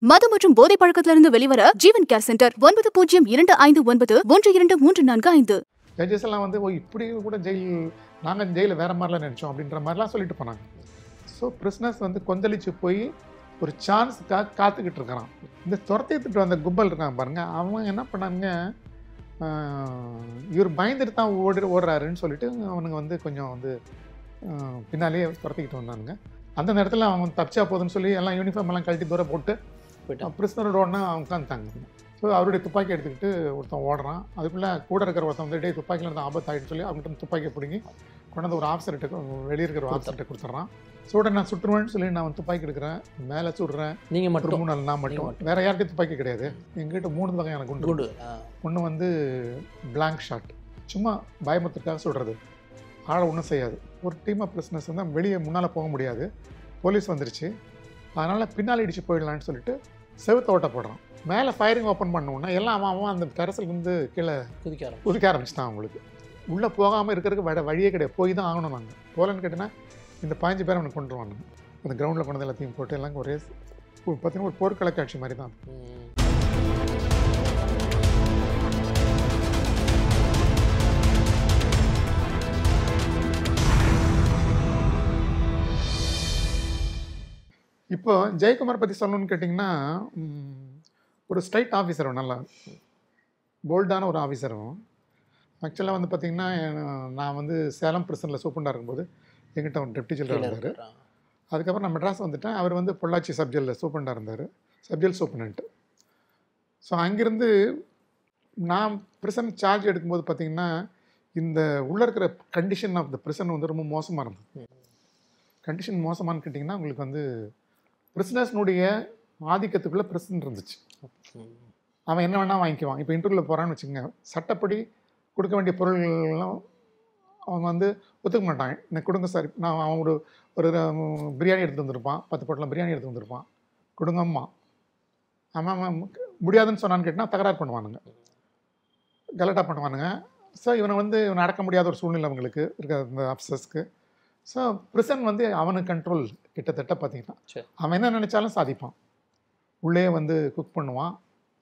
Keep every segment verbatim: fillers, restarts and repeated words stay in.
மது மற்றும் போதை பழக்கத்திலிருந்து வெளிவர ஜீவன் கேர் சென்டர் ஒன்பது பூஜ்ஜியம் இரண்டு ஐந்து ஒன்பது ஒன்று இரண்டு மூன்று நான்கு ஐந்து. ஜட்ஜஸ் எல்லாம் வந்து ஓ இப்படி கூட ஜெயில் நாங்கள் ஜெயிலில் வேறு மாதிரிலாம் நினச்சோம் அப்படின்ற மாதிரிலாம் சொல்லிட்டு போனாங்க. ஸோ பிரிஸ்னஸ் வந்து கொந்தளிச்சு போய் ஒரு சான்ஸுக்காக காத்துக்கிட்டு இருக்கிறான். இந்த துரத்திட்டு வந்த கும்பல் இருக்காங்க பாருங்கள், அவங்க என்ன பண்ணாங்க, இவர் பயந்துட்டு தான் ஓடி ஓடுறாருன்னு சொல்லிட்டு அவனுங்க வந்து கொஞ்சம் வந்து பின்னாலேயே துரத்திக்கிட்டு வந்தானுங்க. அந்த நேரத்தில் அவங்க தப்பிச்சா போதுன்னு சொல்லி எல்லாம் யூனிஃபார்ம் எல்லாம் கழட்டி தூரம் போட்டு பிரிஸ்னரோட ஒன்றா அவங்க உட்காந்துட்டாங்க. ஸோ அவருடைய துப்பாக்கி எடுத்துக்கிட்டு ஒருத்தன் ஓடுறான். அதுக்குள்ளே கூட இருக்கிற ஒருத்தன் வந்து டே துப்பாக்கியில் இருந்து ஆபத்து ஆகிட்டு சொல்லி அவங்ககிட்ட துப்பாக்கியை பிடிங்கி கொண்டாந்து ஒரு ஆஃபீஸர்கிட்ட வெளியே இருக்கிற ஒரு ஆஃபீஸர்கிட்ட கொடுத்துட்றான். சூட நான் சுட்டுருவேன்னு சொல்லி நான் துப்பாக்கி எடுக்கிறேன், மேலே சுடுறேன், நீங்கள் மட்டும் மூணு நாள் நான் மட்டும், வேறு யார்கிட்டையும் துப்பாக்கி கிடையாது. எங்கிட்ட மூணு வகையான குண்டு குண்டு ஒன்று வந்து பிளாங்க் ஷாட், சும்மா பயமுத்திற்காக சுடுறது, ஆளை ஒன்றும் செய்யாது. ஒரு டீம் ஆஃப் பிரிஸ்னஸ் வந்து வெளியே முன்னால் போக முடியாது, போலீஸ் வந்துருச்சு, அதனால் பின்னால் இடிச்சு போயிடலான்னு சொல்லிட்டு செவுத்த ஓட்ட போடுறான். மேலே ஃபயரிங் ஓப்பன் பண்ணோன்னா எல்லாம் அவன் அவன் அந்த டெரஸில் வந்து கீழே குதிக்க குதிக்க ஆரம்பிச்சிட்டான். அவங்களுக்கு உள்ளே போகாமல் இருக்கிறதுக்கு வட வழியே கிடையாது, போய் தான் ஆகணும். நாங்கள் போகலன்னு கேட்டேன்னா இந்த பதினஞ்சு பேர் அவனுக்கு கொண்டு வாங்க. அந்த கிரவுண்டில் கொண்டு வந்து எல்லாத்தையும் போட்டு எல்லாம் ஒரே பார்த்தீங்கன்னா ஒரு போர்க்கள காட்சி மாதிரி தான். இப்போ ஜெயக்குமார் பற்றி சொல்லணும்னு கேட்டிங்கன்னா, ஒரு ஸ்ட்ரைட் ஆஃபீஸரும், நல்லா போல்டான ஒரு ஆஃபீஸரும். ஆக்சுவலாக வந்து பார்த்திங்கன்னா, நான் வந்து சேலம் பிரிசனில் சூப்பண்டாக இருக்கும்போது எங்கிட்ட ஒரு டெப்டி ஜெயிலர் இருந்தார். அதுக்கப்புறம் நான் மெட்ராஸ் வந்துட்டேன். அவர் வந்து பொள்ளாச்சி சப்ஜெக்டில் சூப்பண்டாக இருந்தார், சப்ஜெக்ட் சூப்பனன்ட்டு. ஸோ அங்கேருந்து நான் ப்ரிசன் சார்ஜ் எடுக்கும்போது பார்த்திங்கன்னா, இந்த உள்ளே இருக்கிற கண்டிஷன் ஆஃப் த ப்ரிசன் வந்து ரொம்ப மோசமாக இருந்தது. கண்டிஷன் மோசமானு கேட்டிங்கன்னா, உங்களுக்கு வந்து பிரிஸ்னஸ்னுடைய ஆதிக்கத்துக்குள்ளே பிரிசன் இருந்துச்சு. அவன் என்ன வேணால் வாங்கிக்குவான். இப்போ இன்டர்வியூவில் போகிறான்னு வச்சுக்கோங்க, சட்டப்படி கொடுக்க வேண்டிய பொருள்கள்லாம் அவன் வந்து ஒத்துக்க மாட்டான். எனக்கு கொடுங்க சார், நான் அவன் ஒரு ஒரு பிரியாணி எடுத்து வந்திருப்பான், பத்து பொட்டலாம் பிரியாணி எடுத்து வந்திருப்பான், கொடுங்கம்மா. அவன் அவன் முடியாதுன்னு சொன்னான்னு கேட்டால் தகராறு பண்ணுவானுங்க, கலட்டா பண்ணுவானுங்க. ஸோ இவனை வந்து இவனை அடக்க முடியாத ஒரு சூழ்நிலை அவங்களுக்கு இருக்க இந்த ஆஃபீஸர்ஸ்க்கு. ஸோ ப்ரிசன் வந்து அவனுக்கு கண்ட்ரோல் கிட்டத்தட்ட பார்த்திங்கன்னா, அவன் என்ன நினச்சாலும் சாதிப்பான். உள்ளே வந்து குக் பண்ணுவான்,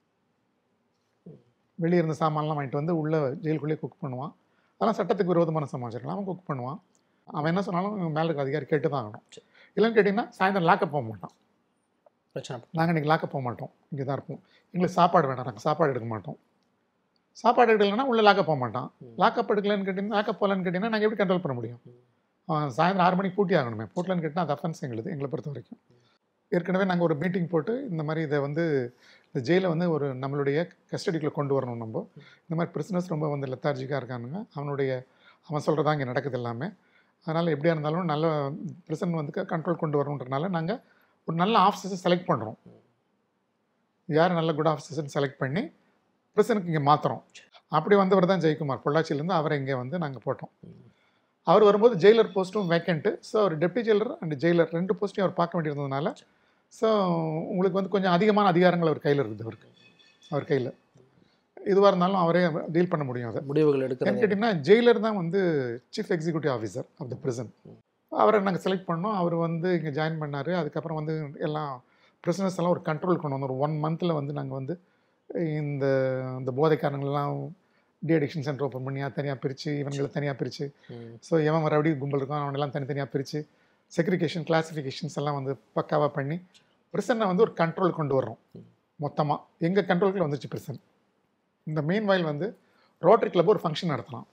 வெளியே இருந்த சாமான்லாம் வாங்கிட்டு வந்து உள்ளே ஜெயிலுக்குள்ளேயே குக் பண்ணுவான். அதெல்லாம் சட்டத்துக்கு விரோதமான சமாச்சாரம். அவன் குக் பண்ணுவான். அவன் என்ன சொன்னாலும் மேலே இருக்க அதிகாரி கேட்டு தான் ஆகணும். இல்லைன்னு கேட்டிங்கன்னா சாயந்தரம் லாக்கப் போக மாட்டான். பிரச்சனை, நாங்கள் இன்றைக்கி லாக்கப் போக மாட்டோம், இங்கே தான் இருப்போம், எங்களுக்கு சாப்பாடு வேண்டாம், நாங்கள் சாப்பாடு எடுக்க மாட்டோம். சாப்பாடு எடுக்கலைன்னா உள்ளே லாக்கப் போக மாட்டான். லாக்கப் எடுக்கலன்னு கேட்டிங்கன்னா, லாக்கப் போகலன்னு கேட்டிங்கன்னா நாங்கள் எப்படி கண்ட்ரோல் பண்ண முடியும்? சாயந்தரம் ஆறு மணிக்கு பூட்டி ஆகணுமே. பூட்டலன்னு கேட்டால் அது அஃபென்ஸ் எங்களுக்கு, எங்களை பொறுத்த வரைக்கும். ஏற்கனவே நாங்கள் ஒரு மீட்டிங் போட்டு இந்த மாதிரி இதை வந்து இந்த ஜெயிலை வந்து ஒரு நம்மளுடைய கஸ்டடிக்குள்ளே கொண்டு வரணும். நம்ம இந்த மாதிரி பிரிஸ்னஸ் ரொம்ப வந்து லெத்தார்ஜிக்காக இருக்கானுங்க, அவனுடைய அவன் சொல்கிறதா இங்கே நடக்குது எல்லாமே. அதனால் எப்படியா இருந்தாலும் நல்ல பிரிசன் வந்து கண்ட்ரோல் கொண்டு வரணுன்றனால நாங்கள் ஒரு நல்ல ஆஃபீஸர்ஸை செலக்ட் பண்ணுறோம். யார் நல்ல குட் ஆஃபீஸர்ஸ்ன்னு செலக்ட் பண்ணி பிரிசனுக்கு இங்கே மாற்றுறோம். அப்படி வந்தவர் தான் ஜெயக்குமார். பொள்ளாச்சியிலேருந்து அவரை இங்கே வந்து நாங்கள் போட்டோம். அவர் வரும்போது ஜெயிலர் போஸ்ட்டும் வேக்கண்ட்டு. ஸோ அவர் டெப்டி ஜெயிலர் அண்ட் ஜெயிலர் ரெண்டு போஸ்ட்டையும் அவர் பார்க்க வேண்டியிருந்ததுனால, ஸோ உங்களுக்கு வந்து கொஞ்சம் அதிகமான அதிகாரங்கள் அவர் கையில் இருக்குது. அவருக்கு அவர் கையில் எதுவாக இருந்தாலும் அவரே டீல் பண்ண முடியும். அதை முடிவுகள் எடுக்க கேட்டிங்கன்னா, ஜெயிலர் தான் வந்து chief executive officer of the prison. அவரை நாங்கள் செலக்ட் பண்ணோம். அவர் வந்து இங்கே ஜாயின் பண்ணார். அதுக்கப்புறம் வந்து எல்லாம் பிரிசனர்ஸ் எல்லாம் ஒரு கண்ட்ரோல் கொண்டு வந்தோம். ஒரு ஒன் மந்தில் வந்து நாங்கள் வந்து இந்த இந்த போதைக்காரங்களெல்லாம் டி அடிக்ஷன் சென்டர் ஓப்பன் பண்ணி தனியாக பிரித்து, இவங்களை தனியாக பிரித்து, ஸோ எவன் ரவுடி கும்பல் இருக்கும் அவனெல்லாம் தனித்தனியாக பிரித்து செக்ரிகேஷன் கிளாஸிஃபிகேஷன்ஸ் எல்லாம் வந்து பக்காவாக பண்ணி பிரிசனை வந்து ஒரு கண்ட்ரோல் கொண்டு வர்றோம். மொத்தமாக எங்கள் கண்ட்ரோலுக்குள்ள வந்துச்சு பிரிசன். இந்த மெயின் வாயில் வந்து ரோட்டரி கிளப் ஒரு ஃபங்க்ஷன் நடத்தலாம்.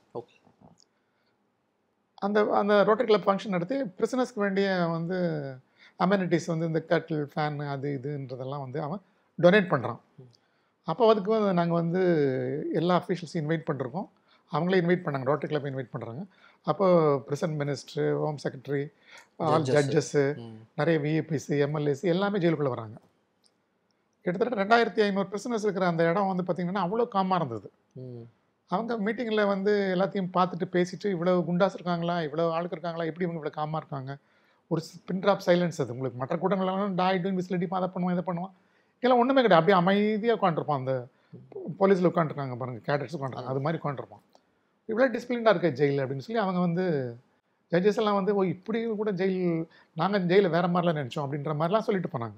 அந்த அந்த ரோட்டரி கிளப் ஃபங்க்ஷன் நடத்தி பிரிசனர்ஸ்க்கு வேண்டிய வந்து அமெனிட்டிஸ் வந்து இந்த கட்டில் ஃபேன் அது இதுன்றதெல்லாம் வந்து அவன் டொனேட் பண்ணுறான். அப்போ அதுக்கு வந்து நாங்கள் வந்து எல்லா அஃபீஷியல்ஸையும் இன்வைட் பண்ணிருக்கோம். அவங்களே இன்வைட் பண்ணாங்க, ரோட்டரி கிளப் இன்வைட் பண்ணுறாங்க. அப்போது present minister, home secretary, all judges, நிறைய விஏபிசி, எம்எல்ஏசி எல்லாமே ஜெயிலுக்குள்ளே வராங்க. கிட்டத்தட்ட ரெண்டாயிரத்தி ஐநூறு பிரிசனர்ஸ் இருக்கிற அந்த இடம் வந்து பார்த்திங்கன்னா அவ்வளோ காமாக இருந்தது. அவங்க மீட்டிங்கில் வந்து எல்லாத்தையும் பார்த்துட்டு பேசிட்டு, இவ்வளோ குண்டாஸ் இருக்காங்களா, இவ்வளோ ஆளுக்கு இருக்காங்களா, எப்படி இவங்க இவ்வளோ காமாக இருக்காங்க, ஒரு பின் ட்ராப் சைலன்ஸ். அது உங்களுக்கு மற்ற கூட்டங்கள்லாம் டாய் டூன் விசிலிட்டி அதை பண்ணுவான் இதை பண்ணுவான், இதெல்லாம் ஒன்றுமே கிடையாது. அப்படியே அமைதியாக உட்காந்துருப்பான். அந்த போலீஸில் உட்காந்துருக்காங்க பாருங்கள், கேடட்ஸ் உட்காந்துருக்காங்க, அது மாதிரி உட்காந்துருப்பான். இவ்வளோ டிசிப்ளின்டாக இருக்க ஜெயில் அப்படின்னு சொல்லி அவங்க வந்து ஜட்ஜஸ் எல்லாம் வந்து ஓ இப்படி கூட ஜெயில் நாங்கள் ஜெயிலில் வேறு மாதிரிலாம் நினச்சோம் அப்படின்ற மாதிரிலாம் சொல்லிட்டு போனாங்க.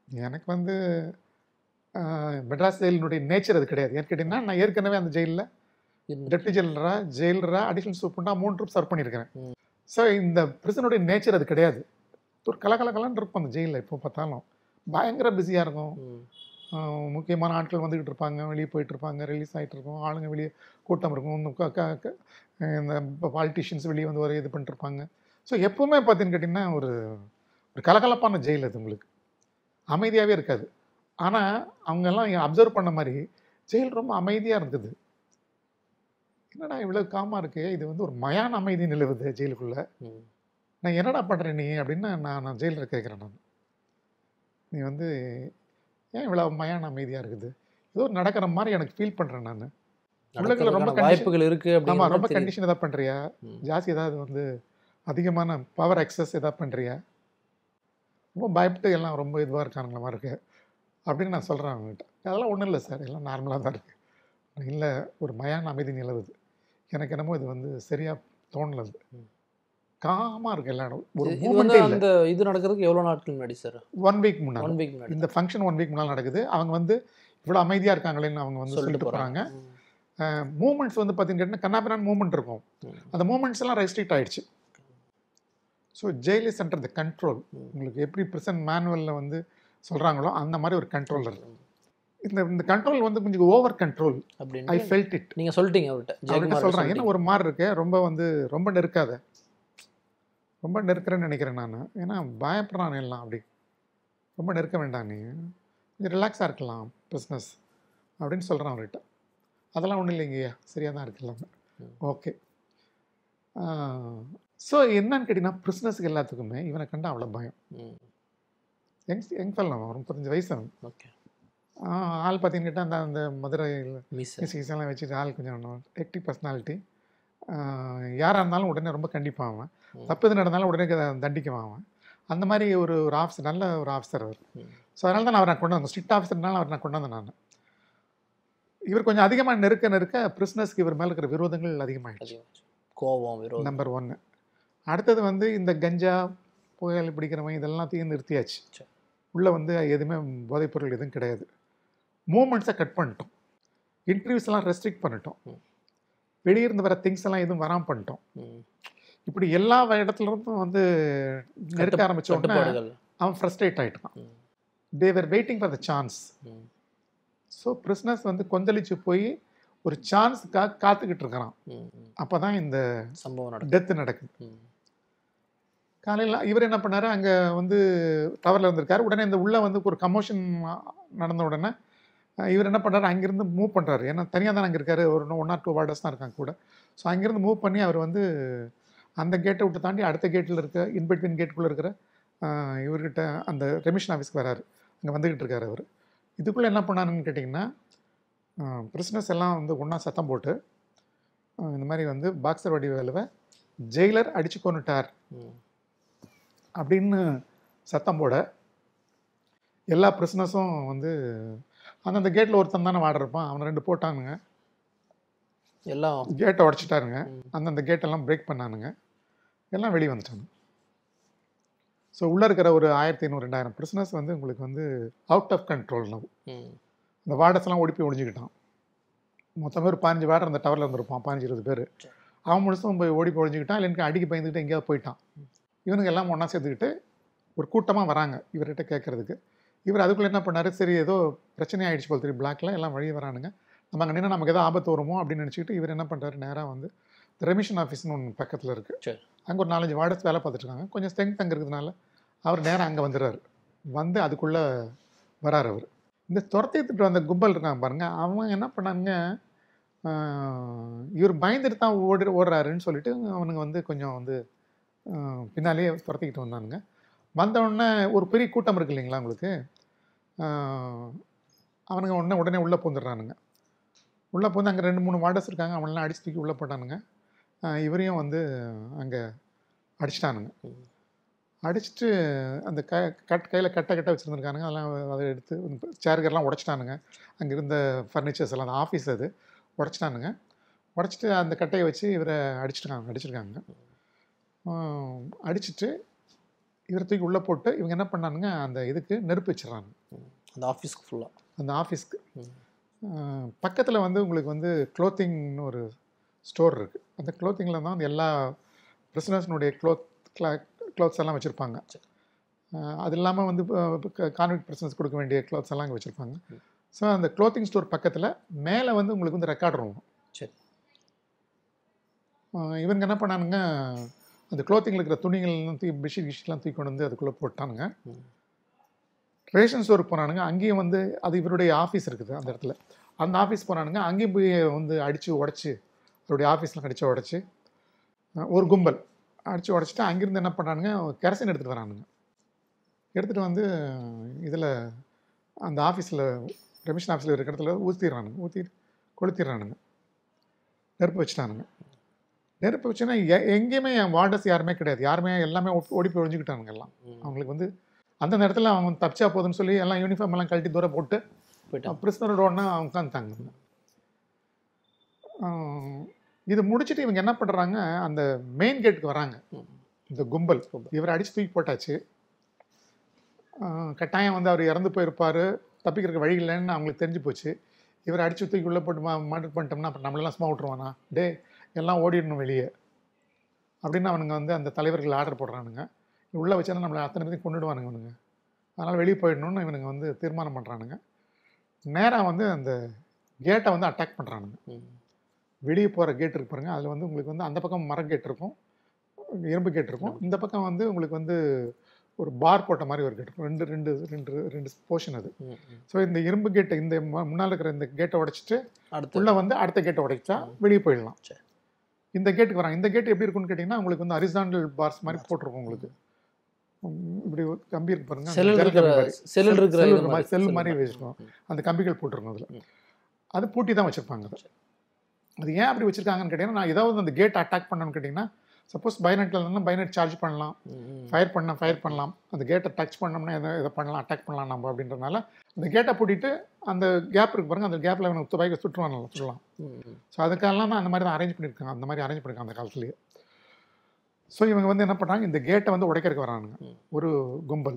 எனக்கு வந்து மெட்ராஸ் ஜெயிலினுடைய நேச்சர் அது கிடையாது. ஏன்னு கேட்டிங்கன்னா நான் ஏற்கனவே அந்த ஜெயிலில் டெப்டி ஜெயிலரா ஜெயிலரா அடிஷனல் சூப்பண்டா மூணு ட்ரிப் சர்வ் பண்ணியிருக்கிறேன். ஸோ இந்த பிரிசனுடைய நேச்சர் அது கிடையாது. ஒரு கலகலகலன்னு இருக்கும் அந்த ஜெயிலில். எப்போ பார்த்தாலும் பயங்கர பிஸியாக இருக்கும். முக்கியமான ஆட்கள் வந்துக்கிட்டு இருப்பாங்க, வெளியே போயிட்டு இருப்பாங்க, ரிலீஸ் ஆகிட்டு இருக்கும், ஆளுங்க வெளியே கூட்டம் இருக்கும், இந்த பாலிட்டிஷியன்ஸ் வெளியே வந்து ஒரு இது பண்ணிட்டுருப்பாங்க. ஸோ எப்போவுமே பார்த்தீங்கன்னு கேட்டிங்கன்னா ஒரு ஒரு கலகலப்பான ஜெயில் அது, உங்களுக்கு அமைதியாகவே இருக்காது. ஆனால் அவங்கெல்லாம் அப்சர்வ் பண்ண மாதிரி ஜெயில் ரொம்ப அமைதியாக இருந்தது. என்னடா இவ்வளோ காமாக இருக்குது, இது வந்து ஒரு மயான அமைதி நிலவுது ஜெயிலுக்குள்ளே, நான் என்னடா பண்ணுறேன் நீ அப்படின்னு நான் நான் ஜெயிலில் கேட்குறேன். நான் நீ வந்து ஏன் இவ்வளோ மயான அமைதியாக இருக்குது, ஏதோ நடக்கிற மாதிரி எனக்கு ஃபீல் பண்ணுறேன். நான் உலகில் ரொம்ப வாய்ப்புகள் இருக்குது. ஆமாம், ரொம்ப கண்டிஷன் எதாவது பண்ணுறியா, ஜாஸ்தி ஏதாவது வந்து அதிகமான பவர் எக்ஸஸ் எதாவது பண்ணுறியா, ரொம்ப பயப்பட்டு எல்லாம் ரொம்ப இதுவாக இருக்கானுங்கள மாதிரி இருக்கு அப்படின்னு நான் சொல்கிறேன் அவங்ககிட்ட. அதெல்லாம் ஒன்றும் இல்லை சார், எல்லாம் நார்மலாக தான் இருக்குது. இல்லை, ஒரு மயான அமைதி நிலவுது, எனக்கு என்னமோ இது வந்து சரியாக தோணலது, காமாக இருக்குது எல்லா இடம். ஒரு மூமெண்ட்டே இல்லை. இந்த இது நடக்கிறதுக்கு எவ்வளோ நாட்கள் முன்னாடி சார்? ஒன் வீக் முன்னாடி. ஒன் வீக் முன்னாடி இந்த ஃபங்க்ஷன் ஒன் வீக் முன்னால் நடக்குது. அவங்க வந்து இவ்வளோ அமைதியாக இருக்காங்களேன்னு அவங்க வந்து சொல்லிட்டு போகிறாங்க. மூமெண்ட்ஸ் வந்து பார்த்தீங்கன்னா கண்ணாபிரான் மூமெண்ட் இருக்கும். அந்த மூமெண்ட்ஸ் எல்லாம் ரெஸ்ட்ரிக்ட் ஆகிடுச்சு. So jail is under the control. உங்களுக்கு எப்படி ப்ரிசன் மேனுவலில் வந்து சொல்கிறாங்களோ அந்த மாதிரி ஒரு கண்ட்ரோல் இருக்குது. இந்த இந்த கண்ட்ரோல் வந்து கொஞ்சம் over control. I felt it. நீங்கள் சொல்லிட்டீங்க அவர்கிட்ட. அவர்கிட்ட சொல்கிறேன், ஏன்னா ஒரு மாதிரி இருக்கு, ரொம்ப வந்து ரொம்ப நெருக்காத, ரொம்ப நெருக்கிறேன்னு நினைக்கிறேன் நான். ஏன்னா பயப்படுறான் எல்லாம், அப்படி ரொம்ப நெருக்க வேண்டாம், நீ கொஞ்சம் ரிலாக்ஸாக இருக்கலாம் பிஸ்னஸ் அப்படின்னு சொல்கிறேன் அவர்கிட்ட. அதெல்லாம் ஒன்றும் இல்லைங்கய்யா, சரியாக தான் இருக்குல்ல. ஓகே. ஸோ என்னன்னு கேட்டிங்கன்னா பிரிஸ்னஸுக்கு எல்லாத்துக்குமே இவனை கண்டா அவ்வளோ பயம். யங் யங் ஃபெல்லோ, ஒரு முப்பத்தஞ்சு வயசு அவன். ஓகே. ஆள் பார்த்தீங்கன்னு கேட்டால் அந்த அந்த மதுரையில் மியூசிக்ஸெல்லாம் வச்சுட்டு ஆள் கொஞ்சம் ஆக்டிவ் பர்சனாலிட்டி. யாராக இருந்தாலும் உடனே ரொம்ப கண்டிப்பாக அவன், தப்பு எது நடந்தாலும் உடனே தண்டிக்குவான் அவன். அந்த மாதிரி ஒரு ஒரு ஆஃபீஸர், நல்ல ஒரு ஆஃபீஸர் அவர். ஸோ அதனால தான் நான் அவரை கொண்டு வந்தேன், ஸ்ட்ரிக்ட் ஆஃபீஸர்னால அவர் நான் கொண்டு வந்தேன் நான். இவர் கொஞ்சம் அதிகமாக நெருக்க நெருக்க பிரிஸ்னஸ்க்கு இவர் மேலே இருக்கிற விரோதங்கள் அதிகமாகிடுச்சு. கோபம், விரோதம் நம்பர் ஒன்று. அடுத்தது வந்து இந்த கஞ்சா புகையிலை பிடிக்கிறவன் இதெல்லாத்தையும் நிறுத்தியாச்சு. உள்ளே வந்து எதுவுமே போதைப்பொருள் எதுவும் கிடையாது. மூமெண்ட்ஸை கட் பண்ணிட்டோம், இன்டர்வியூஸ் எல்லாம் ரெஸ்ட்ரிக்ட் பண்ணிட்டோம், வெளியிருந்து வர திங்ஸ் எல்லாம் எதுவும் வராமல் பண்ணிட்டோம். இப்படி எல்லா இடத்துல இருந்தும் வந்து நெருக்க ஆரம்பிச்ச உடனே அவன் ஃப்ரஸ்ட்ரேட் ஆகிட்டான். They were waiting for the chance. So prisoners வந்து கொந்தளிச்சு போய் ஒரு சான்ஸுக்காக காத்துக்கிட்டு இருக்கிறான். அப்போ தான் இந்த சம்பவம் டெத்து நடக்குது. காலையில் இவர் என்ன பண்ணார், அங்கே வந்து டவரில் இருந்திருக்காரு. உடனே இந்த உள்ளே வந்து ஒரு கமோஷன் நடந்த உடனே இவர் என்ன பண்ணுறாரு, அங்கேருந்து மூவ் பண்ணுறாரு. ஏன்னா தனியாக தான் அங்கே இருக்காரு, ஒரு ஒன் ஆர் டூ வார்டர்ஸ் தான் இருக்காங்க கூட. ஸோ அங்கேருந்து மூவ் பண்ணி அவர் வந்து அந்த கேட்டை விட்டு தாண்டி அடுத்த கேட்டில் இருக்க இன்பிட்வீன் கேட்டுக்குள்ளே இருக்கிற இவர்கிட்ட அந்த ரெமிஷன் ஆஃபீஸ்க்கு வராரு. அங்கே வந்துக்கிட்டு இருக்காரு அவர். இதுக்குள்ளே என்ன பண்ணாருன்னு கேட்டிங்கன்னா, பிரிஸ்னஸ் எல்லாம் வந்து ஒன்றா சத்தம் போட்டு இந்த மாதிரி வந்து பாக்ஸர் வடிவேலுவை ஜெயிலர் அடித்து கொண்டுட்டார் அப்படின்னு சத்தம் போட எல்லா பிரிஸ்னஸும் வந்து அந்தந்த கேட்டில் ஒருத்தன் தானே வார்டர் இருப்பான், அவனை ரெண்டு போட்டானுங்க, எல்லாம் கேட்டை உடச்சிட்டாருங்க, அந்தந்த கேட்டெல்லாம் பிரேக் பண்ணானுங்க, எல்லாம் வெளியே வந்துட்டாங்க. ஸோ உள்ளே இருக்கிற ஒரு ஆயிரத்தி ஐநூறு ரெண்டாயிரம் பிரிஸ்னஸ் வந்து உங்களுக்கு வந்து அவுட் ஆஃப் கண்ட்ரோல். இந்த வார்டர்ஸ் எல்லாம் ஓடி போய் ஒழிஞ்சிக்கிட்டான். மொத்தமே ஒரு பதினஞ்சு வார்டர் அந்த டவரில் இருந்திருப்பான், பதினஞ்சு இருபது பேர். அவன் முழுசும் போய் ஓடி போய் ஒழிஞ்சிக்கிட்டான். இல்லை எனக்கு அடிக்க பயந்துக்கிட்டு எங்கேயாவது போயிட்டான். இவனுங்க எல்லாம் ஒன்றா சேர்த்துக்கிட்டு ஒரு கூட்டமாக வராங்க இவர்கிட்ட கேட்குறதுக்கு. இவர் அதுக்குள்ளே என்ன பண்ணார், சரி ஏதோ பிரச்சனை ஆகிடுச்சு போல் தெரியும், பிளாக்ல எல்லாம் வழி வரானுங்க, நம்ம அங்கே நின்று நமக்கு எதாவது ஆபத்து வருமோ அப்படின்னு நினச்சிக்கிட்டு இவர் என்ன பண்ணுறாரு, நேராக வந்து ரெமிஷன் ஆஃபீஸ்னு ஒன்று பக்கத்தில் இருக்குது, அங்கே ஒரு நாலஞ்சு வார்டர்ஸ் வேலை பார்த்துட்ருக்காங்க, கொஞ்சம் ஸ்ட்ரென்த் அங்கே இருக்கிறதுனால அவர் நேராக அங்கே வந்துடுறாரு. வந்து அதுக்குள்ளே வராரு அவர். இந்த துரத்திட்டு வந்த கும்பல் இருக்காங்க பாருங்கள், அவன் என்ன பண்ணாங்க, இவர் பயந்துட்டு தான் ஓடி ஓடுறாருன்னு சொல்லிட்டு அவனுங்க வந்து கொஞ்சம் வந்து பின்னாலேயே துரத்திக்கிட்டு வந்தானுங்க. வந்தவுடனே ஒரு பெரிய கூட்டம் இருக்கு இல்லைங்களா உங்களுக்கு, அவனுங்க உடனே உடனே உள்ளே பூந்துடுறானுங்க. உள்ளே பூந்து அங்கே ரெண்டு மூணு வார்டர்ஸ் இருக்காங்க, அவனெல்லாம் அடிச்சு தூக்கி உள்ளே போட்டானுங்க. இவரையும் வந்து அங்கே அடிச்சிட்டானுங்க. அடிச்சுட்டு அந்த க கட் கையில் கட்டை கட்டை வச்சுருந்துருக்கானுங்க, அதெல்லாம் அதை எடுத்து சேர்கள்லாம் உடச்சிட்டானுங்க. அங்கே இருந்த ஃபர்னிச்சர்ஸ் எல்லாம், அந்த ஆஃபீஸ் அது உடச்சிட்டானுங்க. உடச்சிட்டு அந்த கட்டையை வச்சு இவரை அடிச்சிருக்காங்க அடிச்சிருக்காங்க அடிச்சுட்டு இவர் தூக்கி உள்ளே போட்டு இவங்க என்ன பண்ணானுங்க, அந்த இதுக்கு நெருப்பு வச்சிடறாங்க. அந்த ஆஃபீஸ்க்கு ஃபுல்லாக அந்த ஆஃபீஸ்க்கு பக்கத்தில் வந்து உங்களுக்கு வந்து க்ளோத்திங்னு ஒரு ஸ்டோர் இருக்குது. அந்த க்ளோத்திங்கில் தான் வந்து எல்லா பிரிசனர்ஸ்னுடைய க்ளோத் கிளா க்ளோத்ஸ் எல்லாம் வச்சுருப்பாங்க. அது இல்லாமல் வந்து கான்விக்ட் பிரிசனர்ஸ் கொடுக்க வேண்டிய க்ளோத்ஸ் எல்லாம் அங்கே வச்சுருப்பாங்க. ஸோ அந்த க்ளோத்திங் ஸ்டோர் பக்கத்தில் மேலே வந்து உங்களுக்கு வந்து ரெக்கார்ட் ரூம். சரி. இவங்க என்ன பண்ணானுங்க, அந்த க்ளோத்திங்கில் இருக்கிற துணிகள்லாம் தூக்கி பெட்ஷீட் கிஷீட்லாம் தூக்கி கொண்டு வந்து அதுக்குள்ளே போட்டானுங்க. ரேஷன் ஸ்டோருக்கு போனானுங்க. அங்கேயும் வந்து அது இவருடைய ஆஃபீஸ் இருக்குது அந்த இடத்துல. அந்த ஆஃபீஸ் போனானுங்க. அங்கேயும் போய் வந்து அடித்து உடச்சி அவருடைய ஆஃபீஸ்லாம் அடித்து உடச்சி ஒரு கும்பல் அடித்து உடச்சிட்டு அங்கேருந்து என்ன பண்ணுறானுங்க, கெரசின் எடுத்துகிட்டு வரானுங்க. எடுத்துகிட்டு வந்து இதில் அந்த ஆஃபீஸில் ரெமிஷன் ஆஃபீஸில் இருக்கிற இடத்துல ஊற்றிடுறானுங்க. ஊற்றி கொளுத்திடுறானுங்க. நெருப்பு வச்சுட்டானுங்க. நெருப்பு வச்சுன்னா எ எங்கேயுமே என் வார்டர்ஸ் யாருமே கிடையாது. யாருமே எல்லாமே ஓடி போய் ஒழிஞ்சிக்கிட்டானுங்க எல்லாம். அவங்களுக்கு வந்து அந்த நேரத்தில் அவங்க தப்பிச்சா போதுன்னு சொல்லி எல்லாம் யூனிஃபார்ம் எல்லாம் கழட்டி தூரம் போட்டு போயிட்டு பிரிஸ்னரோட ஒன்றா அவங்க உட்காந்துட்டாங்க. இது முடிச்சுட்டு இவங்க என்ன பண்ணுறாங்க, அந்த மெயின் கேட்டுக்கு வராங்க. இந்த கும்பல் இவரை அடித்து தூக்கி போட்டாச்சு. கட்டாயம் வந்து அவர் இறந்து போயிருப்பார், தப்பிக்கிறதுக்கு வழி இல்லைன்னு அவங்களுக்கு தெரிஞ்சு போச்சு. இவரை அடித்து தூக்கி உள்ளே போட்டு மர்டர் பண்ணிட்டோம்னா அப்புறம் நம்மளெல்லாம் சும்மா விட்ருவானா, டே எல்லாம் ஓடிடணும் வெளியே அப்படின்னு அவனுங்க வந்து அந்த தலைவர்கள் ஆர்டர் போடுறானுங்க. உள்ளே வச்சா நம்மளை அத்தனை பேரையும் கொண்டுடுவானுங்க இவனுங்க. அதனால் வெளியே போயிடணும்னு இவனுங்க வந்து தீர்மானம் பண்ணுறானுங்க. நேராக வந்து அந்த கேட்டை வந்து அட்டாக் பண்ணுறானுங்க. வெளியே போகிற கேட் இருக்கு பாருங்க, அதில் வந்து உங்களுக்கு வந்து அந்த பக்கம் மர கேட் இருக்கும், இரும்பு கேட் இருக்கும். இந்த பக்கம் வந்து உங்களுக்கு வந்து ஒரு பார் போட்ட மாதிரி ஒரு கேட் இருக்கும். ரெண்டு ரெண்டு ரெண்டு ரெண்டு போர்ஷன் அது. ஸோ இந்த இரும்பு கேட்டை இந்த முன்னால் இருக்கிற இந்த கேட்டை உடைச்சிட்டு உள்ளே வந்து அடுத்த கேட்டை உடைச்சா வெளியே போயிடலாம். இந்த கேட்டுக்கு வராங்க. இந்த கேட் எப்படி இருக்குன்னு கேட்டிங்கன்னா உங்களுக்கு வந்து ஹரிசாண்டல் பார்ஸ் மாதிரி போட்டிருக்கும். உங்களுக்கு இப்படி கம்பி இருக்கு பாருங்க, செல் மாதிரி வச்சுருக்கோம். அந்த கம்பிகள் போட்டிருக்கோம் அதில். அது பூட்டி தான் வச்சுருப்பாங்க. அது அது ஏன் அப்படி வச்சுருக்காங்கன்னு கேட்டிங்கன்னா, நான் ஏதாவது அந்த கேட் அட்டாக் பண்ணணும்னு கேட்டிங்கன்னா, சப்போஸ் பைனெட்டில் இருந்தால் பைனெட் சார்ஜ் பண்ணலாம், ஃபயர் பண்ணால் ஃபயர் பண்ணலாம், அந்த கேட்டை டச் பண்ணோம்னா எதை எதை பண்ணலாம், அட்டாக் பண்ணலாம் நம்ம அப்படின்றதுனால அந்த கேட்டை பூட்டிட்டு அந்த கேப் இருக்கு பாருங்க, அந்த கேப்பில் அவனுக்கு துப்பாக்கி சுற்றுவாங்க சுற்றலாம். ஸோ அதுக்கெல்லாம் தான் அந்த மாதிரி தான் அரேஞ்ச் பண்ணியிருக்காங்க. அந்த மாதிரி அரேஞ்ச் பண்ணியிருக்காங்க அந்த காலத்துலேயே. ஸோ இவங்க வந்து என்ன பண்ணுறாங்க, இந்த கேட்டை வந்து உடைக்கிறதுக்கு வரானுங்க ஒரு கும்பல்.